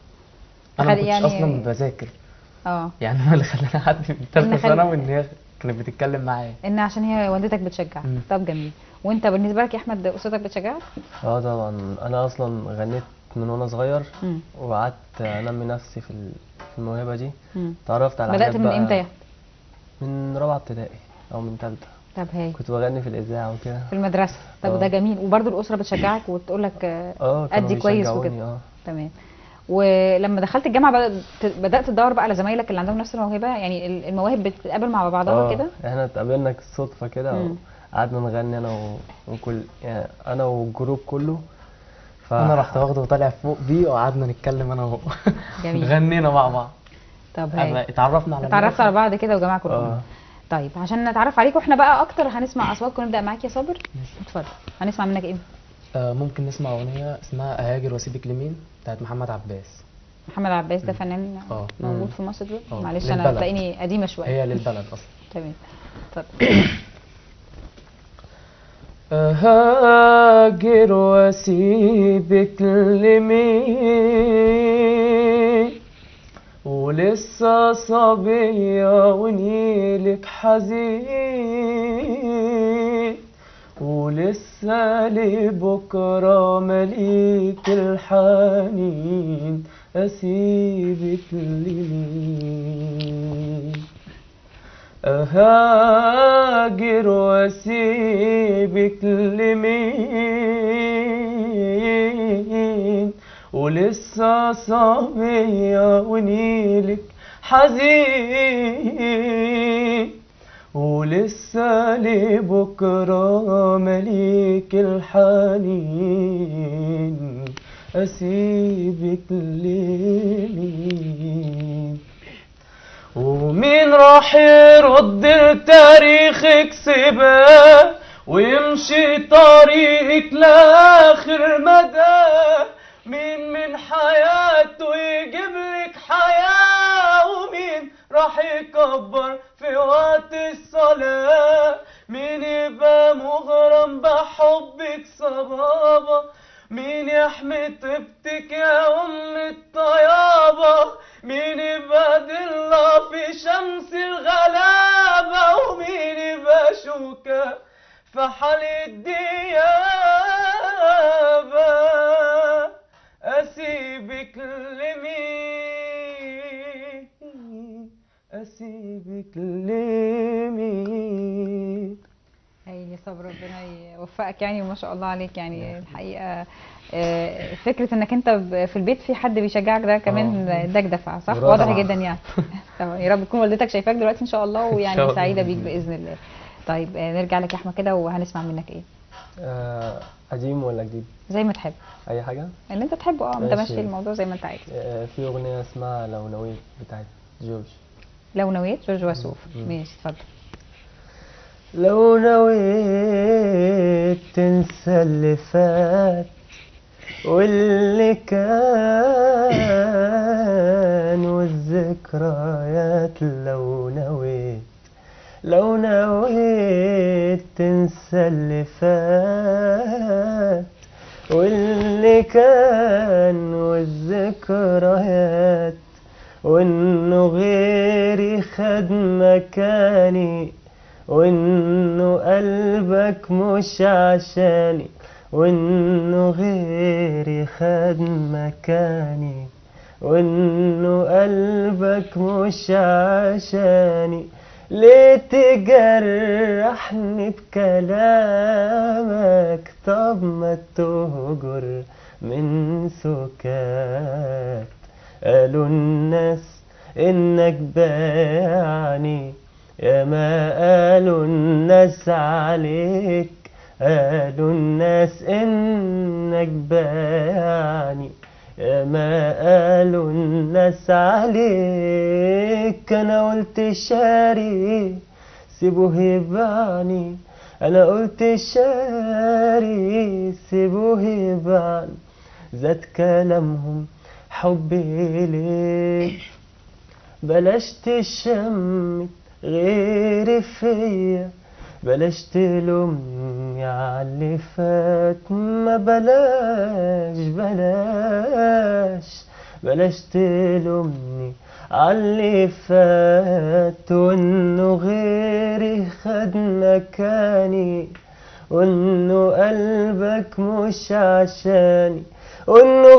انا ما خلي- كنتش يعني- اصلا بذاكر، اه يعني انا اللي خلاني اعدي من إن ثالثه خل- ثانوي ان هي كانت بتتكلم معايا. ان عشان هي والدتك بتشجع. مم. طب جميل. وانت بالنسبه لك يا احمد اسرتك بتشجعك؟ اه طبعا، انا اصلا غنيت من وانا صغير مم. وقعدت انمي نفسي في ال- في الموهبه دي. مم. اتعرفت على بدات حاجات من بقى امتى يا أحمد؟ من رابعه ابتدائي او من ثالثه. طب هاي كنت بغني في الاذاعه وكده. في المدرسه. طب آه. ده جميل. وبرده الاسره بتشجعك وتقول لك آه، اه كانوا ادي كويس بيشجعوني، وكده. اه. تمام. ولما دخلت الجامعه بدأت بدات تدور بقى على زمايلك اللي عندهم نفس الموهبه، يعني ال- المواهب بتتقابل مع بعضها اه كده؟ احنا اتقابلنا صدفه كده مم. وقعدنا نغني انا و... وكل يعني انا والجروب كله. ف... انا رحت واخده وطالع فوق بيه وقعدنا نتكلم انا وهو. جميل. غنينا مع بعض. طب هاي اتعرفنا على اتعرفت على بعض كده وجماعه كلكم. اه. طيب عشان نتعرف عليكم احنا بقى اكتر هنسمع اصواتكم. نبدا معاك يا صابر. اتفضل. هنسمع منك ايه؟ آه، ممكن نسمع اغنيه اسمها اهاجر واسيبك لمين بتاعت محمد عباس. محمد عباس ده فنان اه. موجود مم. في مصر دلوقتي؟ اه. معلش انا للبلد. تلاقيني قديمه شويه. هي للبلد اصلا. تمام. اتفضل. أهاجر وأسيبك لمين ولسه صبية ونيلك حزين ولسه لبكرة مليك الحنين أسيبك لمين أهاجر وأسيبك لمين ولسه صبية ونيلك حزين ولسه لبكرة مليك الحنين أسيبك لمين ومين راح يرد تاريخك سباه ويمشي طريقك لآخر مدى مين من حياته يجيبلك حياة ومين راح يكبر في وقت الصلاة مين يبقى مغرم بحبك صبابة، مين يحمي طيبتك يا أم الطيابة، مين يبقى ضلة في شمس الغلابة، ومين يبقى شوكة في حال الديابة. أسيبك لمين، أسيبك لمين. هايل يا صبر، ربنا يوفقك يعني، وما شاء الله عليك يعني الحقيقه. آه، فكره انك انت ب- في البيت في حد بيشجعك ده كمان اداك دفعه، صح؟ برافو. واضح جدا يعني. طبعا يا رب تكون والدتك شايفاك دلوقتي ان شاء الله، شاء ويعني الله سعيده بإذن بيك الله. باذن الله. طيب آه، نرجع لك يا احمد كده وهنسمع منك ايه آه، قديم ولا جديد؟ زي ما تحب، اي حاجه. اللي انت تحبه. اه انت ماشي. ماشي الموضوع زي ما انت عايز. آه، في اغنيه اسمها لو نويت بتاعت جورج. لو نويت، جورج وسوف. مم. ماشي اتفضل. لو نويت تنسى اللي فات واللي كان والذكريات، لو نويت لو نويت تنسى اللي فات واللي كان والذكريات، وانه غيري خد مكاني، وانه قلبك مش عشاني، وانه غيري خد مكاني، وانه قلبك مش عشاني، ليه تجرحني بكلامك؟ طب ما تهجر من سكات. قالوا الناس انك باعني، يا ما قالوا الناس عليك، قالوا الناس انك باعني، يا ما قالوا الناس عليك. انا قلت شاري سيبوه يبعني، انا قلت شاري سيبوه يبعني، زاد كلامهم حبي ليك. بلاش تشمت غيري فيا، بلاش تلومني عاللي فات، ما بلاش بلاش بلاش تلومني عاللي فات، وانه غيري خد مكاني، وانه قلبك مش عشاني، وانه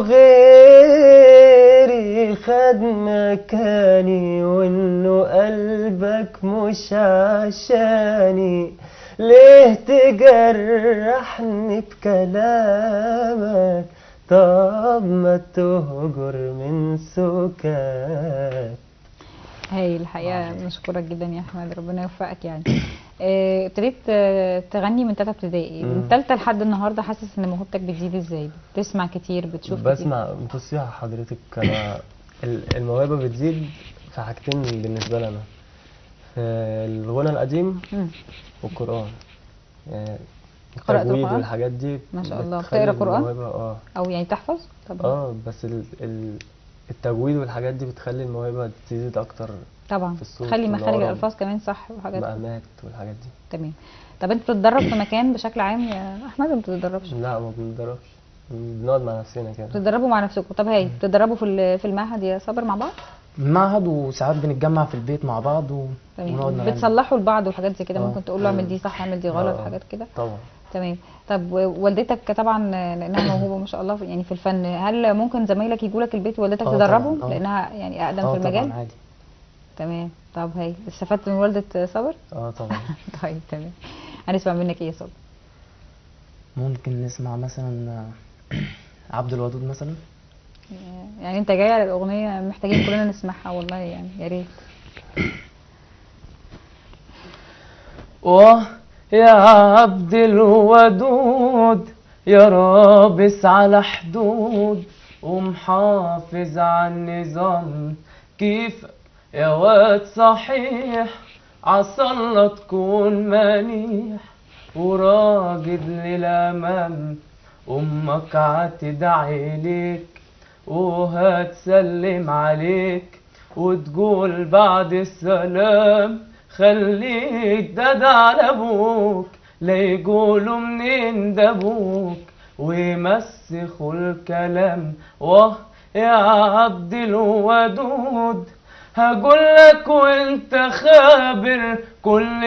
غيري خد مكاني، وانه قلبك مش عشاني، ليه تجرحني بكلامك؟ طب ما تهجر من سكات. هاي الحقيقه مشكورك جدا يا احمد، ربنا يوفقك يعني. آه، ابتديت آه، تغني من تالتة ابتدائي، من مم. تالتة لحد النهارده حاسس ان موهبتك بتزيد ازاي؟ بتسمع كتير، بتشوف كتير؟ بسمع. بصي يا حضرتك، انا ال- الموهبه بتزيد في حاجتين بالنسبه لي انا، في الغنى القديم مم. والقران. يعني قراءة التجويد القرآن؟ والحاجات دي ما شاء الله. بتخلي بتقرا قرآن؟ الموهبه اه او يعني تحفظ؟ طب اه بس ال... ال... التجويد والحاجات دي بتخلي الموهبه تزيد اكتر طبعا في الصوت خلي مخارج والعرب. الالفاظ كمان صح وحاجات كده. مقامات والحاجات دي. تمام. طب انت بتتدرب في مكان بشكل عام يا احمد ولا ما بتتدربش؟ لا ما بنتدربش، بنقعد مع نفسنا كده. بتتدربوا مع نفسكم؟ طب هاي بتتدربوا في ال- في المعهد يا صابر مع بعض؟ معهد، وساعات بنتجمع في البيت مع بعض و... ونقعد تمام. نغني. بتصلحوا لبعض وحاجات زي كده؟ اه. ممكن تقول له اعمل دي صح، اعمل دي غلط، آه، حاجات كده؟ طبعا. تمام. طب والدتك طبعا لانها موهوبه ما شاء الله في- يعني في الفن، هل ممكن زمايلك يجوا لك البيت ووالدتك اه تدربهم طبعاً، اه. لانها يعني اقدم اه في المجال؟ طبعا عادي. تمام. طب هاي استفدت من والده صابر؟ اه طبعا. طيب تمام. هنسمع منك ايه يا صابر؟ ممكن نسمع مثلا عبد الودود مثلا. يعني انت جاي على الاغنيه محتاجين كلنا نسمعها والله يعني، يا ريت. واه يا عبد الودود، يا رابس على حدود ومحافظ على النظام، كيف يا واد صحيح عصلا تكون منيح وراقد للأمام، أمك عتدعي ليك وهتسلم عليك وتقول بعد السلام، خليك داد على ابوك لا يقولوا منين ده ابوك ويمسخوا الكلام. واه يا عبد الودود هقولك وانت خابر كل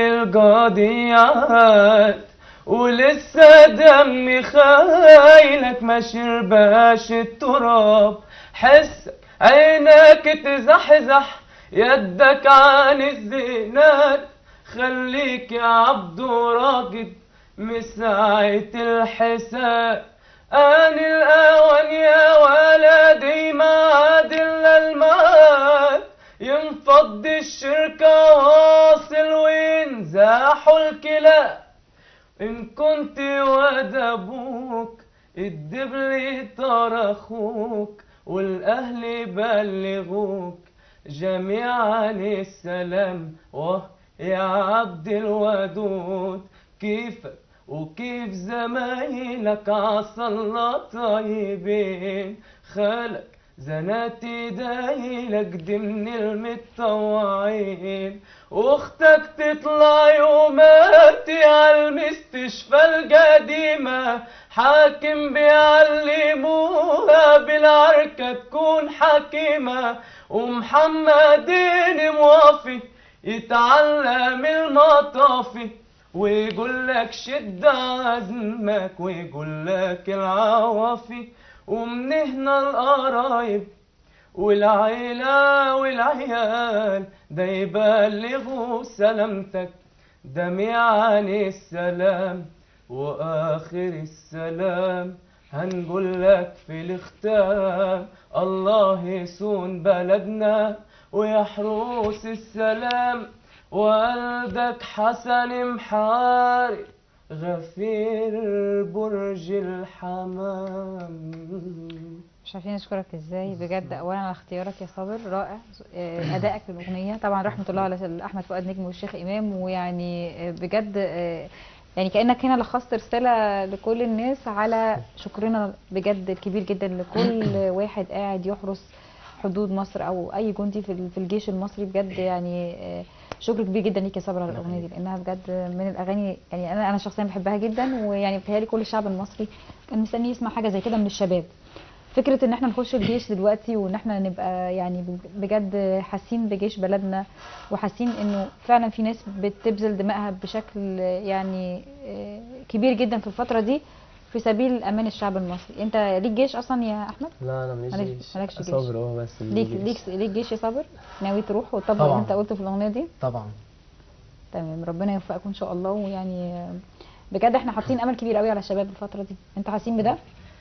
القضيات ولسه دمي خايلك ما شرباش التراب. حسك عينك تزحزح يدك عن الزينات خليك يا عبد راقد مساعة الحساب. آن الأوان يا ولدي ما عاد إلا المات ينفض الشركة واصل وينزاحوا الكلاب. إن كنت ود أبوك الدبل طار أخوك والأهل بلغوك جميعا السلام. واه يا عبد الودود كيفك وكيف زمايلك عسى الله طيبين خالك زنات ايديلك ضمن المتطوعين واختك تطلع يوماتي على المستشفى القديمة حاكم بيعلموها بالعركة تكون حكيمة ومحمدين موافي يتعلم المطافي ويقول لك شد عزمك ويقول لك العوافي. ومن هنا القرايب والعيلة والعيال ده يبلغوا سلامتك جميعا السلام. واخر السلام هنقول لك في الختام الله يسون بلدنا ويحرس السلام. والدك حسن محارب غفير برج الحمام. مش عارفين نشكرك ازاي بجد. اولا على اختيارك يا صابر رائع، آه، ادائك للاغنيه طبعا رحمه الله على احمد فؤاد نجم والشيخ امام، ويعني آه، بجد آه، يعني كانك هنا لخصت رساله لكل الناس على شكرنا بجد الكبير جدا لكل واحد قاعد يحرس حدود مصر او اي جندي في في الجيش المصري. بجد يعني آه، شكر كبير جدا ليك يا صابر على الاغنيه دي لانها بجد من الاغاني يعني انا انا شخصيا بحبها جدا، ويعني بتهيألي كل الشعب المصري كان مستني يسمع حاجه زي كده من الشباب. فكره ان احنا نخش الجيش دلوقتي وان احنا نبقى يعني بجد حاسين بجيش بلدنا وحاسين انه فعلا في ناس بتبذل دمائها بشكل يعني كبير جدا في الفتره دي في سبيل امان الشعب المصري. انت ليك جيش اصلا يا احمد؟ لا انا ماليش جيش. مالكش جيش. صابر هو بس ليك ليك ليك جيش يا صابر؟ ناوي تروح وتطبق اللي طبعاً. انت قلته في الاغنيه دي؟ طبعا. تمام، ربنا يوفقكم ان شاء الله. ويعني بجد احنا حاطين امل كبير قوي على الشباب الفتره دي. انتوا حاسين بده؟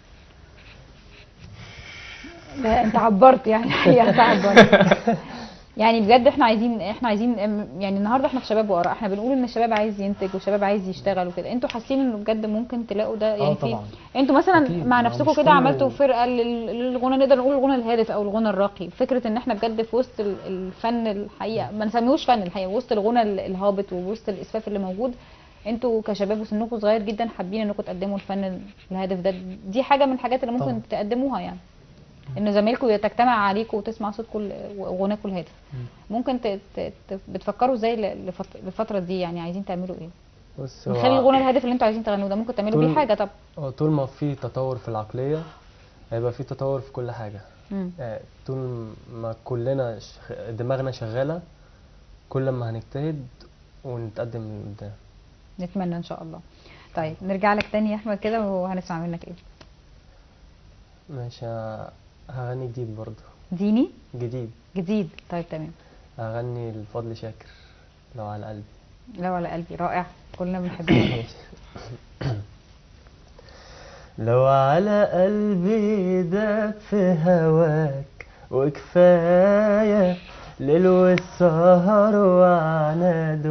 لا انت عبرت يعني حقيقة انت عبرت. يعني بجد احنا عايزين احنا عايزين يعني النهارده احنا في شباب وآراء، احنا بنقول ان الشباب عايز ينتج والشباب عايز يشتغل وكده. انتوا حاسين انه بجد ممكن تلاقوا ده يعني اه في طبعا. انتوا مثلا أكيد، مع ما هو نفسكم مش كده كله- عملتوا فرقه لل- للغنى، نقدر نقول الغنى الهادف او الغنى الراقي. فكره ان احنا بجد في وسط ال- الفن الحقيقه ما نسميهوش فن الحقيقه، وسط الغنى ال- الهابط ووسط الاسفاف اللي موجود، انتوا كشباب وسنكم صغير جدا حابين انكم تقدموا الفن الهادف ده. دي حاجه من الحاجات اللي ممكن طبعا. تقدموها يعني، ان زمايلكم تجتمع عليكم وتسمع صوتكم وغناكم الهادف. ممكن ت... ت... ت... بتفكروا ازاي ل- لفت- للفتره دي؟ يعني عايزين تعملوا ايه بص من هو خلال الغنى الهادف اللي انتوا عايزين تغنوه ده؟ ممكن تعملوا بيه طول- حاجه. طب هو طول ما في تطور في العقلية هيبقى في تطور في كل حاجة. مم. يعني طول ما كلنا ش- دماغنا شغالة كل ما هنجتهد ونتقدم لقدام. نتمنى ان شاء الله. طيب نرجع لك تاني يا احمد كده وهنسمع منك ايه؟ ماشي، ه- هغني جديد برضه. ديني جديد جديد. طيب تمام. هغني لفضل شاكر لو على قلبي. لو على قلبي رائع، كلنا بنحبها. لو على قلبي داب في هواك وكفاية ليل والسهر وعناد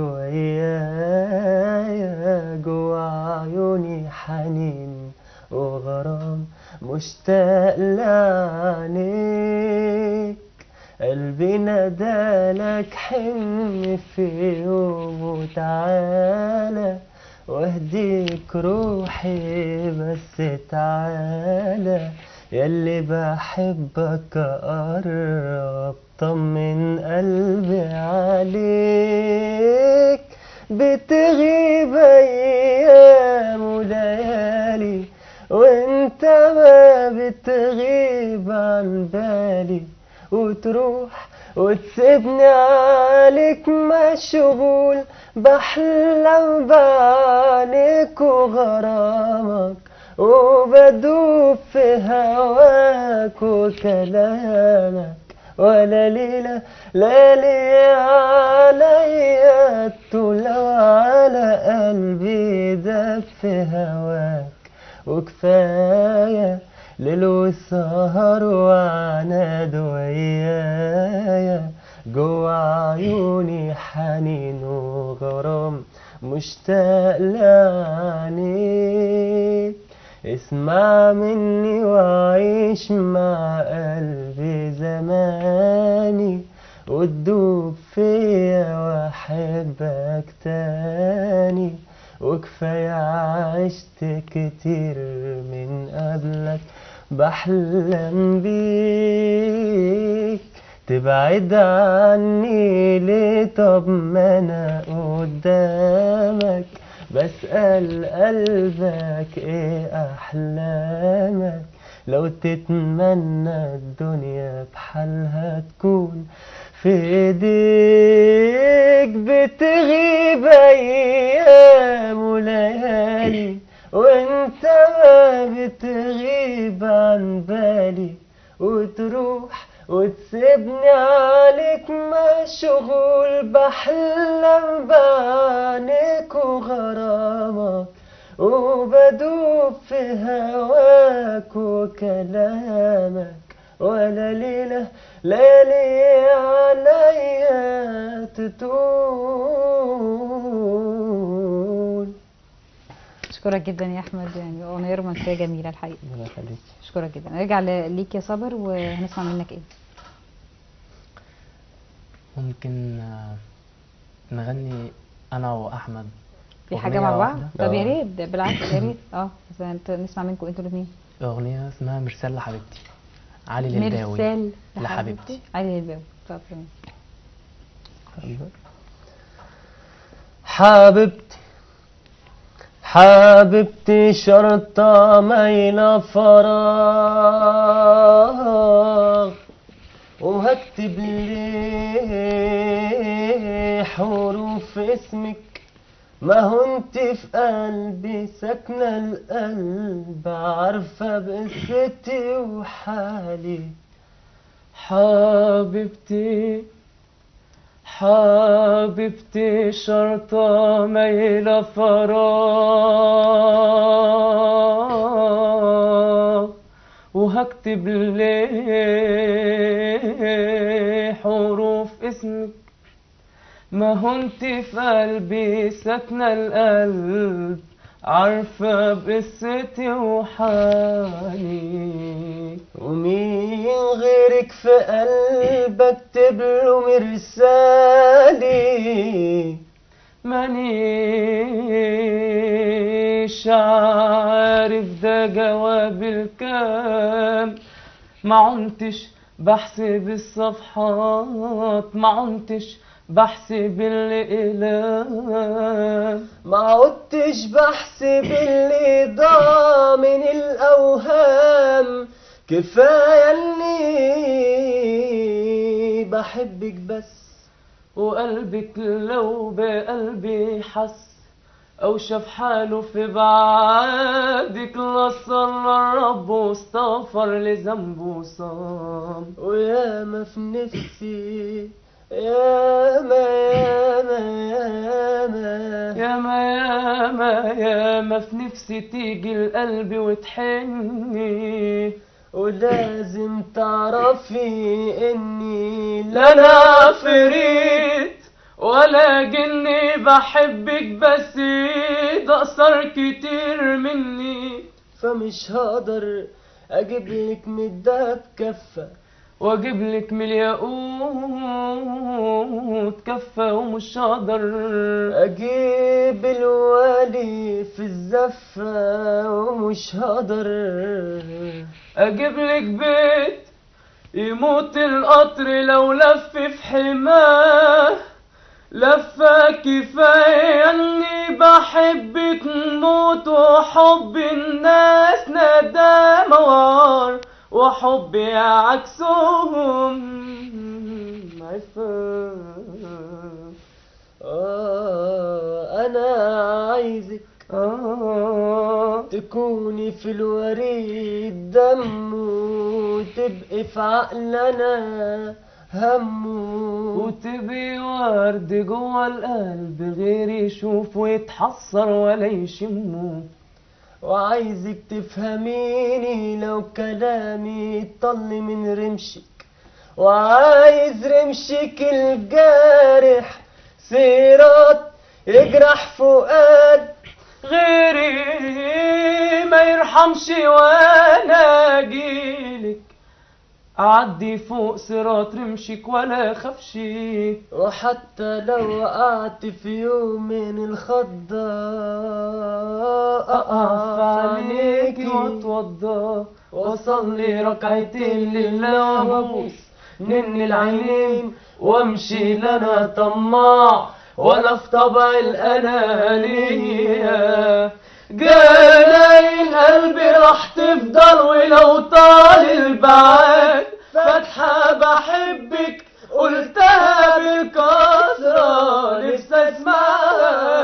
ويايا جوا عيوني حنين وغرام مشتاق لعينيك قلبي نادالك حن في يوم وتعالى واهديك روحي بس تعالى ياللي بحبك قرب طمن قلبي عليك، بتغيب ايام وليالي وانت ما بتغيب عن بالي، وتروح وتسيبني عليك مشغول، بحلم بعينيك وغرامك وبدوب في هواك وكلامك، ولا ليلة ليالي عليا تولو على قلبي داب في هواك، وكفاية ليل وسهر وعناد ويايا، جوا عيوني حنين وغرام مشتاق لعينيك، اسمع مني وعيش مع قلبي زماني، وتدوب فيا واحبك تاني، وكفاية عشت كتير من قبلك بحلم بيك، تبعد عني ليه؟ طب ما انا قدامك بسأل قلبك ايه احلامك، لو تتمنى الدنيا بحالها تكون في ايديك، بتغيب ايام وليالي وانت ما بتغيب عن بالي، وتروح وتسيبني عليك مشغول، بحلم بعينيك وغرامك وبدوب في هواك وكلامك، ولا ليلة ليالي عليا تطول. اشكرك جدا يا احمد، يعني اغنيه رومانسيه جميله الحقيقه. الله يخليك. اشكرك جدا. نرجع ل- ليك يا صابر وهنسمع منك ايه؟ ممكن آه، نغني انا واحمد في حاجه أغنية مع بعض؟ واحدة. طب يا آه. ريت، ده بالعكس يا ريت. اه بس انت نسمع منكم انتوا الاثنين. اغنيه اسمها مرسال لحبيبتي، علي للباوي. مرسال لحبيبتي. علي للباوي. طب تمام. حبيبتي حبيبتي شرطة مايلة فراغ، وهكتب ليه حروف اسمك، ما هو انت في قلبي ساكنة القلب، عارفة بقصتي وحالي. حبيبتي حبيبتي شرطة مايلة فراغ، وهكتب ليه حروف اسمك، ما هو انت في قلبي ساكنة القلب، عارفة بقصتي وحالي. ومين غيرك في قلبك اكتب له مرسالي، مانيش عارف ده جواب الكام، ما عنتش بحسب الصفحات، ما عنتش بحسب الأقلام، ما عدتش بحسب اللي ضاع من الأوهام، كفاية اني بحبك بس، وقلبك لو بقلبي حس أو شاف حاله في بعادك، لا صلى الرب واستغفر لذنبه وصام. وياما في نفسي ياما ياما ياما ياما ياما ياما في نفسي تيجي القلب وتحني، ولازم تعرفي اني لا انا عفريت ولا جني، بحبك بس ده اثر كتير مني، فمش هقدر اجيب لك من الدهب كفه، واجيب لك من الياقوت كفة ومش هقدر اجيب الوالي في الزفة ومش هقدر اجيب لك بيت يموت القطر لو لف في حماه لفة كفاية اني بحبك نموت وحب الناس ندامة وار وحبي عكسهم عفاف. آه انا عايزك آه تكوني في الوريد دم وتبقي في عقلنا هم وتبقي ورد جوه القلب غير يشوف ويتحسر ولا يشمه وعايزك تفهميني لو كلامي طل من رمشك وعايز رمشك الجارح سيرات يجرح فؤاد غيري ما يرحمش وانا اجيلك اعدي فوق صراط رمشك ولا خافش وحتى لو وقعت في يوم من الخضة اقف عليكي واتوضى واصلي ركعتين لله وابوس من العينين وامشي لنا طماع ولا في طبع الانانيه جناين القلب راح تفضل ولو طال البعاد فاتحة بحبك قلتها بالكسرة نفسي اسمعها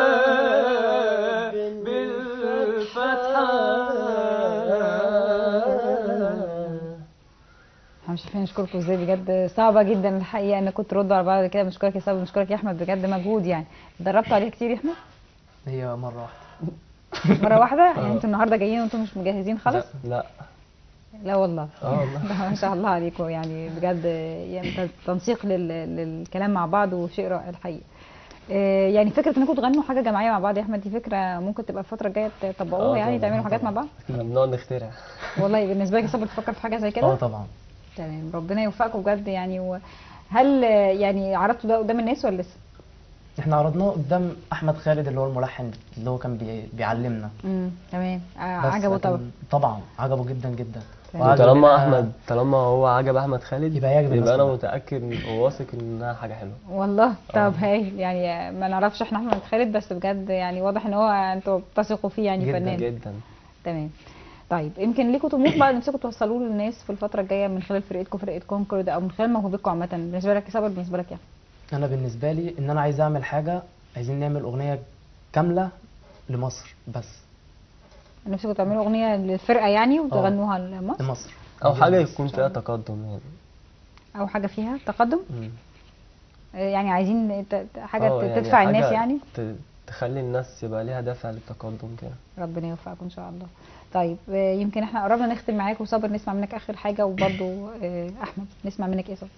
بالفتحة. احنا مش عارفين نشكركم ازاي بجد، صعبه جدا الحقيقه ان كنت تردوا على بعض كده. بنشكرك يا صابر، بنشكرك يا احمد، بجد مجهود يعني. اتدربتوا عليه كتير يا احمد؟ هي مرة واحدة. مره واحده يعني؟ انتوا النهارده جايين وانتم مش مجهزين خالص؟ لا لا والله. اه والله ده ما شاء الله عليكم يعني بجد، يعني تنسيق لل... للكلام مع بعض وشيء رائع الحقيقه. آه، يعني فكره انكم تغنوا حاجه جماعيه مع بعض يا احمد، دي فكره ممكن تبقى الفتره الجايه تطبقوها آه يعني، طبعاً، تعملوا آه حاجات مع طبعاً. بعض. احنا بنقعد نخترع. والله بالنسبه لك صبر تفكر في حاجه زي اه كده؟ طبعا. تمام، ربنا يوفقكم بجد يعني. وهل آه، يعني عرضتوا ده قدام الناس ولا لسه؟ احنا عرضناه قدام احمد خالد اللي هو الملحن اللي هو كان بي... بيعلمنا. امم تمام. آه، بس عجبه لكن طبعا. طبعا عجبه جدا جدا. تمام. وعجب طالما لنا- احمد طالما هو عجب احمد خالد يبقى يعجب الناس يبقى انا كلها. متاكد وواثق انها حاجه حلوه. والله طب هايل يعني. ما نعرفش احنا احمد خالد، بس بجد يعني واضح ان هو انتوا بتثقوا فيه يعني جداً فنان. جدا. تمام. طيب يمكن ليكم طموح بقى نفسكم توصلوه للناس في الفتره الجايه من خلال فرقتكم، فرقه كونكورد، او من خلال موهبتكم عامه. بالنسبه لك يا صابر، بالنسبه لك يعني؟ انا بالنسبه لي ان انا عايز اعمل حاجه، عايزين نعمل اغنيه كامله لمصر بس. نفسكم تعملوا اغنيه للفرقه يعني وتغنوها لمصر، لمصر او حاجه مصر. يكون فيها تقدم يعني. او حاجه فيها تقدم؟ مم. آه، يعني عايزين ت- ت- حاجه آه، يعني تدفع الناس حاجة يعني. ت- تخلي الناس يبقى ليها دافع للتقدم كده. ربنا يوفقكم ان شاء الله. طيب آه، يمكن احنا قربنا نختم معاك، وصابر نسمع منك اخر حاجه، وبرده احمد نسمع منك ايه صابر؟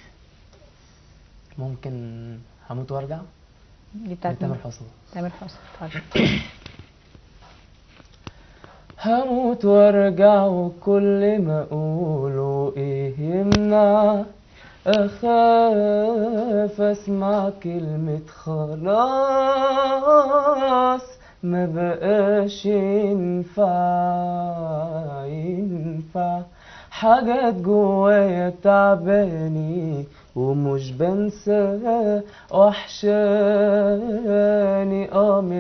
ممكن هموت وارجع دي بتاعت تامر مين؟ حسني. تامر حسني. طيب. هموت وارجع وكل ما اقوله ايه يمنع اخاف اسمع كلمة خلاص ما بقاش ينفع ينفع حاجات جوايا تعباني ومش بنسى وحشاني اه من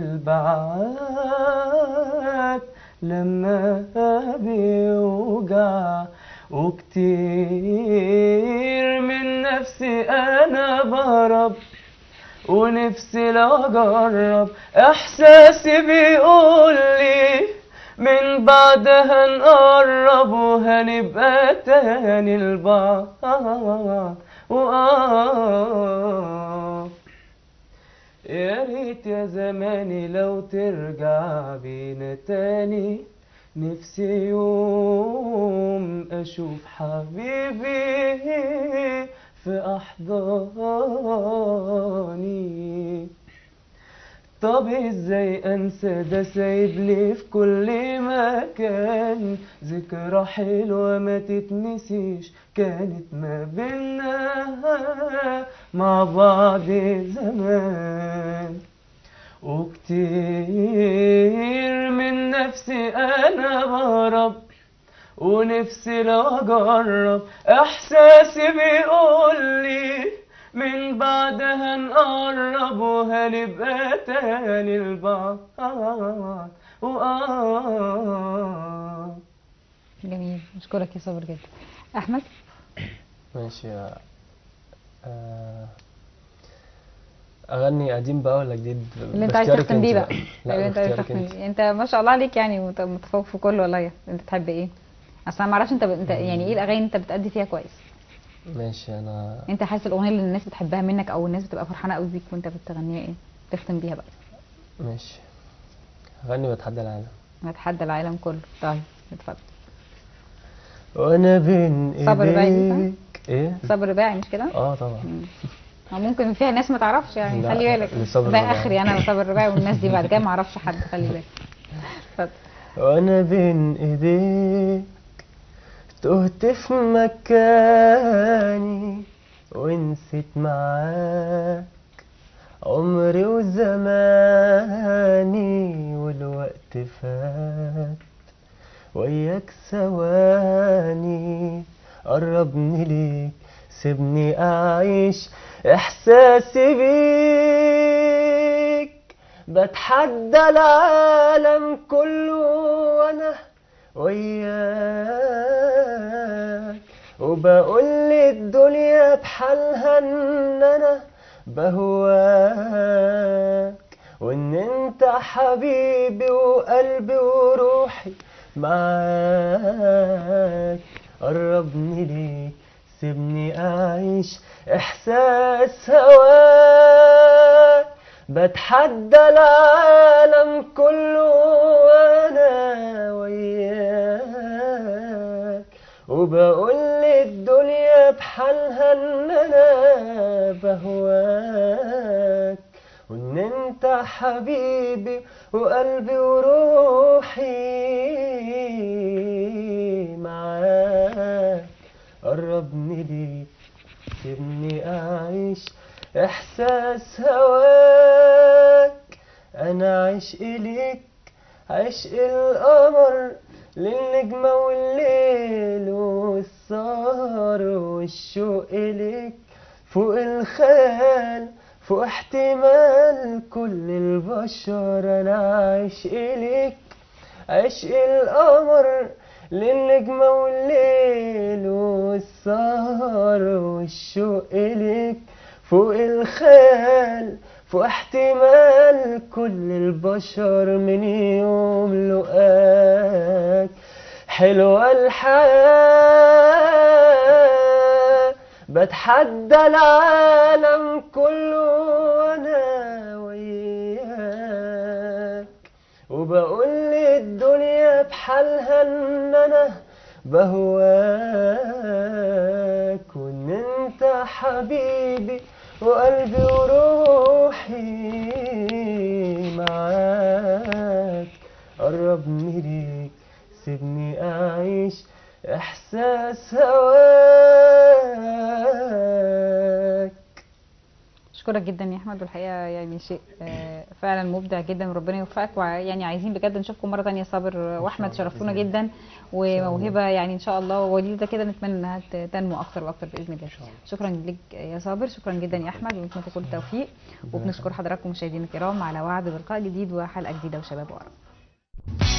البعاد لما بيوجع وكتير من نفسي انا بهرب ونفسي لو اجرب احساسي بيقولي من بعدها نقرب وهنبقى تاني لبعض وآه يا ريت يا زماني لو ترجع بينا تاني نفسي يوم اشوف حبيبي في احضاني طب ازاي انسى ده سايب لي في كل مكان ذكرى حلوة ما تتنسيش كانت ما بينا مع بعض زمان. وكتير من نفسي انا بهرب ونفسي لو اجرب احساسي بيقولي من بعدها نقرب وهنبقى تاني لبعض. وآه جميل، اشكرك يا صابر جدا. احمد، ماشي. آه، اغني قديم بقى ولا جديد؟ اللي انت عايز باختيارك تختم بيه انت بقى. لا اللي انت عايز باختيارك تختم انت. بيه. انت ما شاء الله عليك يعني مت- متفوق في كله والله. انت تحب ايه؟ اصل انا ما اعرفش انت ب... انت يعني ايه الاغاني اللي انت بتأدي فيها كويس. ماشي. انا انت حاسس الاغنيه اللي الناس بتحبها منك او الناس بتبقى فرحانه قوي بيك وانت بتغنيها ايه؟ تختم بيها بقى. ماشي. اغني بتحدى العالم. نتحدى العالم كله. طيب اتفضل. وانا بين صبر باعي دي، ايديك. ايه؟ صبر باعي مش كده؟ اه طبعا. مم. أو ممكن فيها ناس ما تعرفش يعني، لا، خلي بالك. لصبر ده الرباعي. اخري انا وصبر الرباعي والناس دي، بعد كده ما اعرفش حد، خلي بالك. اتفضل. وانا بين ايديك تهت في مكاني ونسيت معاك عمري وزماني والوقت فات وياك ثواني قربني ليك سيبني اعيش احساسي بيك بتحدى العالم كله وانا وياك وبقول للدنيا بحالها ان انا بهواك وان انت حبيبي وقلبي وروحي معاك قربني ليك سيبني اعيش احساس هواك بتحدى العالم كله وانا وياك وبقول للدنيا بحالها ان انا بهواك وان انت حبيبي وقلبي وروحي معاك قربني ليك سيبني اعيش احساس هواك انا عشقي ليك عشق القمر للنجمة والليل والسهر والشوق ليك فوق الخيال فوق احتمال كل البشر انا عشقي ليك عشق القمر للنجمة والليل والسهر والشوق ليك فوق الخيال فوق احتمال كل البشر من يوم لقاك حلوة الحياة بتحدى العالم كله وانا وياك وبقول للدنيا بحالها ان انا بهواك وان انت حبيبي وقلبي وروحي معاك قربني ليك سيبني اعيش احساس هواك. اشكرك جدا يا احمد، والحقيقه يعني شيء آه، فعلا مبدع جدا وربنا يوفقك. ويعني عايزين بجد نشوفكم مره ثانيه صابر واحمد، شرفتونا جدا وموهبه يعني ان شاء الله وليده كده، نتمنى انها ت- تنمو اكتر واكتر باذن الله. شكرا لك يا صابر، شكرا جدا يا احمد، ونتمنى كل التوفيق. وبنشكر حضراتكم مشاهدينا الكرام على وعد بلقاء جديد وحلقه جديده وشباب ورا.